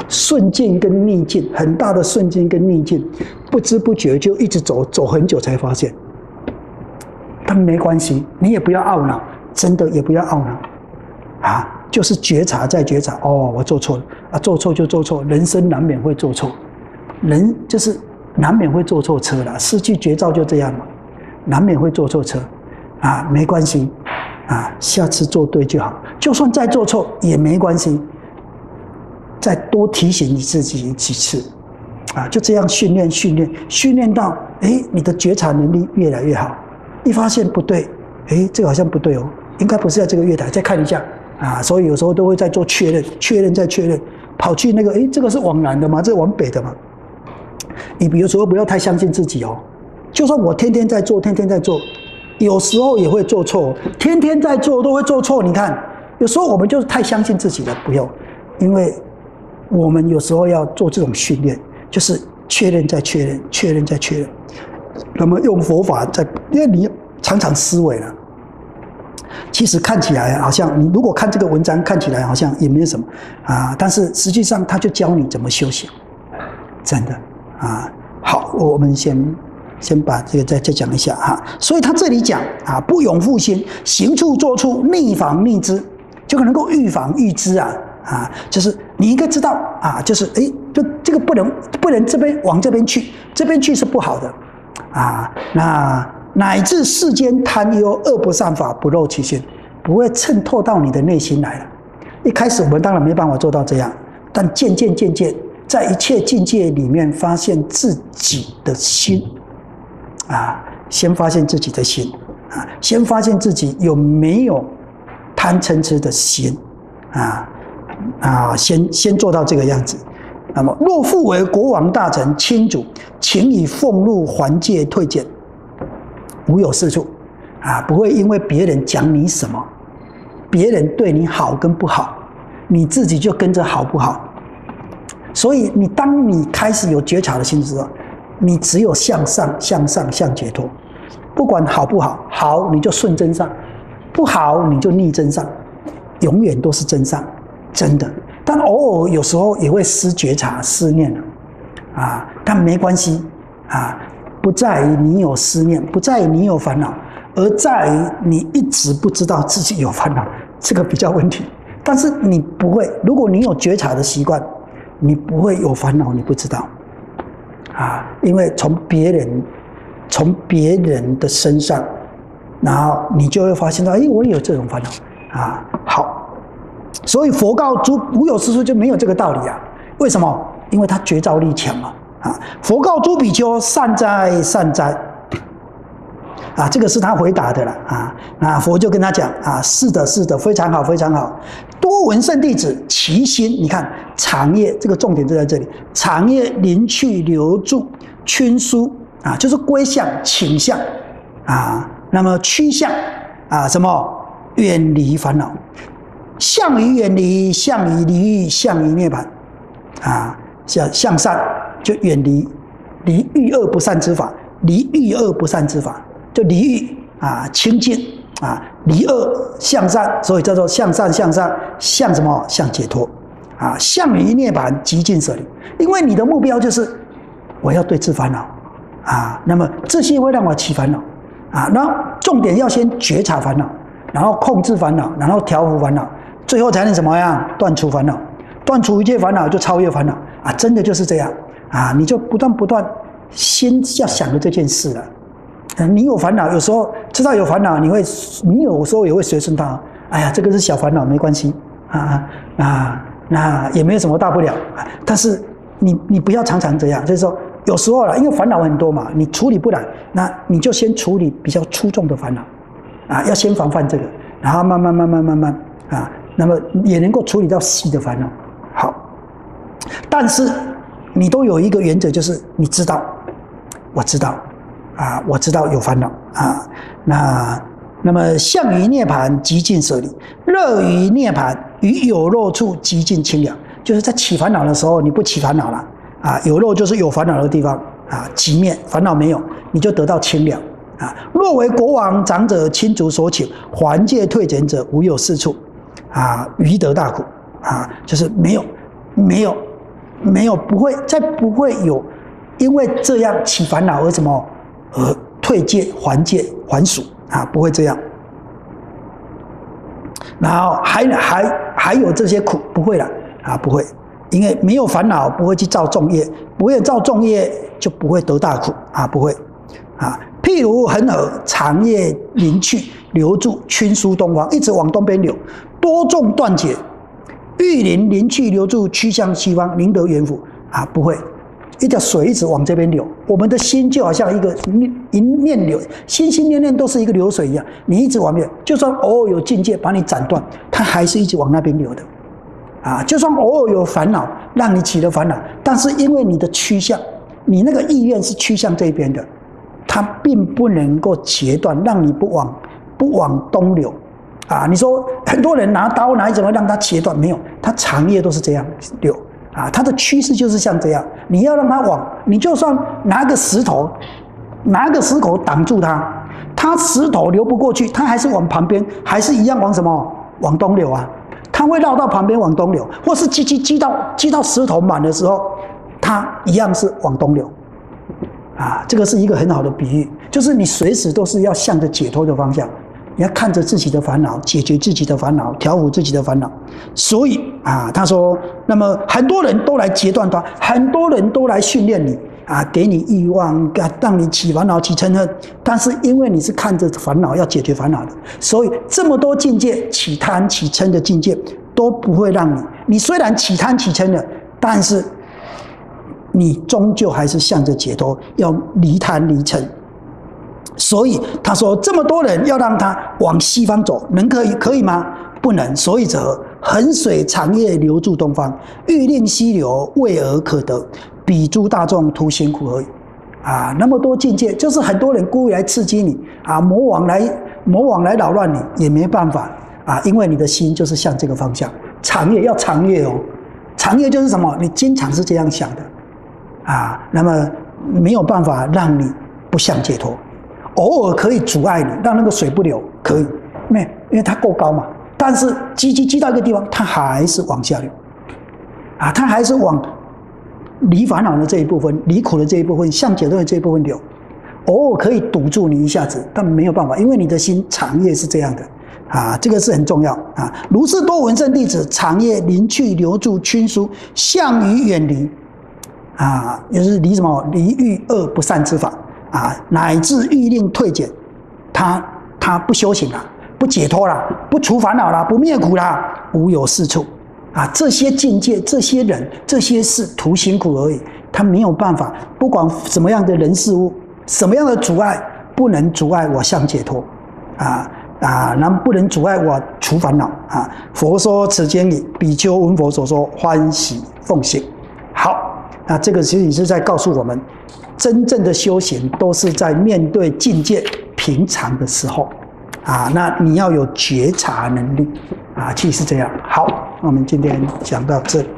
顺境跟逆境，很大的顺境跟逆境，不知不觉就一直走很久才发现。但没关系，你也不要懊恼，真的也不要懊恼啊，就是觉察再觉察。哦，我做错了啊，做错就做错，人生难免会做错，人就是难免会坐错车啦，失去觉照就这样嘛，难免会坐错车啊，没关系啊，下次做对就好，就算再做错也没关系，再多提醒你自己几次啊，就这样训练到，你的觉察能力越来越好。一发现不对，这个好像不对哦，应该不是在这个月台，再看一下啊。所以有时候都会在做确认再确认，跑去那个，这个是往南的吗？这是往北的吗？你有时候不要太相信自己哦。就算我天天在做，有时候也会做错，天天在做都会做错。你看，有时候我们就是太相信自己了，不用，因为我们有时候要做这种训练，就是确认再确认。那么用佛法因为你常常思维了，其实看起来好像你如果看这个文章看起来好像也没有什么啊，但是实际上他就教你怎么修行，真的啊。好，我们先把这个再讲一下哈。所以他这里讲啊，不永复心，行处做处逆防逆知，就能够预防预知啊，就是你应该知道啊，就是就这个不能这边往这边去是不好的。啊，那乃至世间贪忧恶不善法不漏其心，不会渗透到你的内心来了。一开始我们当然没办法做到这样，但渐渐，在一切境界里面发现自己的心，啊，先发现自己的心，啊，先发现自己有没有贪嗔痴的心，先做到这个样子。那么，若复为国王大臣亲主，请以俸禄还借退减，无有是处啊！不会因为别人讲你什么，别人对你好跟不好，你自己就跟着好不好。所以，当你开始有觉察的心之后，你只有向上、向解脱。不管好不好，好你就顺真上，不好你就逆真上，永远都是真上，真的。但偶尔有时候也会失觉察、思念啊，但没关系啊，不在于你有思念，不在于你有烦恼，而在于你一直不知道自己有烦恼，这个比较问题。但是你不会，如果你有觉察的习惯，你不会有烦恼，你不知道啊，因为从别人的身上，然后你就会发现到，我也有这种烦恼啊。好。所以佛告诸无有是处就没有这个道理啊？为什么？因为他觉照力强嘛啊！佛告诸比丘善哉啊，这个是他回答的了啊。那佛就跟他讲啊，是的，非常好，非常好。多闻圣弟子，其心你看长夜，这个重点就在这里，长夜临去留住趋疏啊，就是归向倾向啊，那么趋向啊，什么远离烦恼。向于远离，向于离欲，向于涅槃，啊，向善就远离欲恶不善之法，离欲恶不善之法就离欲啊，清净啊，离恶向善，所以叫做向善，向什么？向解脱啊，向于涅槃，极尽舍离。因为你的目标就是我要对治烦恼啊，那么这些会让我起烦恼啊，然后重点要先觉察烦恼，然后控制烦恼，然后调伏烦恼。最后才能怎么样？断除烦恼，断除一切烦恼就超越烦恼啊！真的就是这样啊！你就不断先要想着这件事了。你有烦恼，有时候知道有烦恼，你有时候也会随顺它。哎呀，这个是小烦恼，没关系那也没有什么大不了。但是你不要常常这样，就是说有时候因为烦恼很多嘛，你处理不来，那你就先处理比较粗重的烦恼啊，要先防范这个，然后慢慢啊。那么也能够处理到细的烦恼。好，但是你都有一个原则，就是你知道，我知道啊，我知道有烦恼啊。那么向于涅槃极尽舍离，乐于涅槃于有漏处极尽清凉。就是在起烦恼的时候，你不起烦恼了啊。有漏就是有烦恼的地方啊，极灭烦恼没有，你就得到清凉啊。若为国王长者亲族所请，还借退减者，无有是处。啊，余得大苦啊，就是没有不会有因为这样起烦恼而什么退戒、还戒、还俗啊，不会这样。然后还有这些苦，不会了啊，不会，因为没有烦恼，不会去造重业，不会造重业就不会得大苦啊，不会啊。譬如恒河长夜临去，流注群输东方，一直往东边流，多众断绝，玉林临去流注趋向西方，宁得远府啊，不会。一条水一直往这边流，我们的心就好像一念流，心心念念都是一个流水一样，你一直往边，就算偶尔有境界把你斩断，它还是一直往那边流的，啊，就算偶尔有烦恼让你起了烦恼，但是因为你的趋向，你那个意愿是趋向这边的，它并不能够截断，让你不往东流，啊，你说很多人拿刀拿怎么让它截断？没有，它长夜都是这样流。啊，它的趋势就是像这样，你要让它往，你就算拿个石头挡住它，它石头流不过去，它还是往旁边，还是一样往什么？往东流啊，它会绕到旁边往东流，或是积到石头满的时候，它一样是往东流。啊，这个是一个很好的比喻，就是你随时都是要向着解脱的方向。你要看着自己的烦恼，解决自己的烦恼，调伏自己的烦恼。所以啊，他说，那么很多人都来截断它，很多人都来训练你啊，给你欲望，让你起烦恼、起嗔恨。但是因为你是看着烦恼要解决烦恼的，所以这么多境界，起贪、起嗔的境界都不会让你。你虽然起贪、起嗔了，但是你终究还是向着解脱，要离贪离嗔。所以他说，这么多人要让他往西方走，可以吗？不能。所以者，衡水长夜流注东方，欲令西流，未而可得，彼诸大众徒辛苦而已。啊，那么多境界，就是很多人故意来刺激你啊，魔王来扰乱你，也没办法啊，因为你的心就是向这个方向。长夜要长夜哦，长夜就是什么？你经常是这样想的啊，那么没有办法让你不向解脱。偶尔可以阻碍你，让那个水不流，可以，因为它够高嘛。但是积到一个地方，它还是往下流，啊，它还是往离烦恼的这一部分、离苦的这一部分、向解脱的这一部分流。偶尔可以堵住你一下子，但没有办法，因为你的心长夜是这样的，啊，这个是很重要啊。如是多闻圣弟子，长夜临去流注群输，向于远离，啊，就是离什么？离欲恶不善之法。啊，乃至欲令退减，他不修行了，不解脱了，不除烦恼了，不灭苦了，无有是处啊！这些境界、这些人、这些事，徒辛苦而已。他没有办法，不管什么样的人事物，什么样的阻碍，不能阻碍我向解脱那不能阻碍我除烦恼啊！佛说此经已，比丘闻佛所说，欢喜奉行。好，那这个其实也是在告诉我们。真正的修行都是在面对境界平常的时候，啊，那你要有觉察能力，啊，其实是这样。好，那我们今天讲到这里。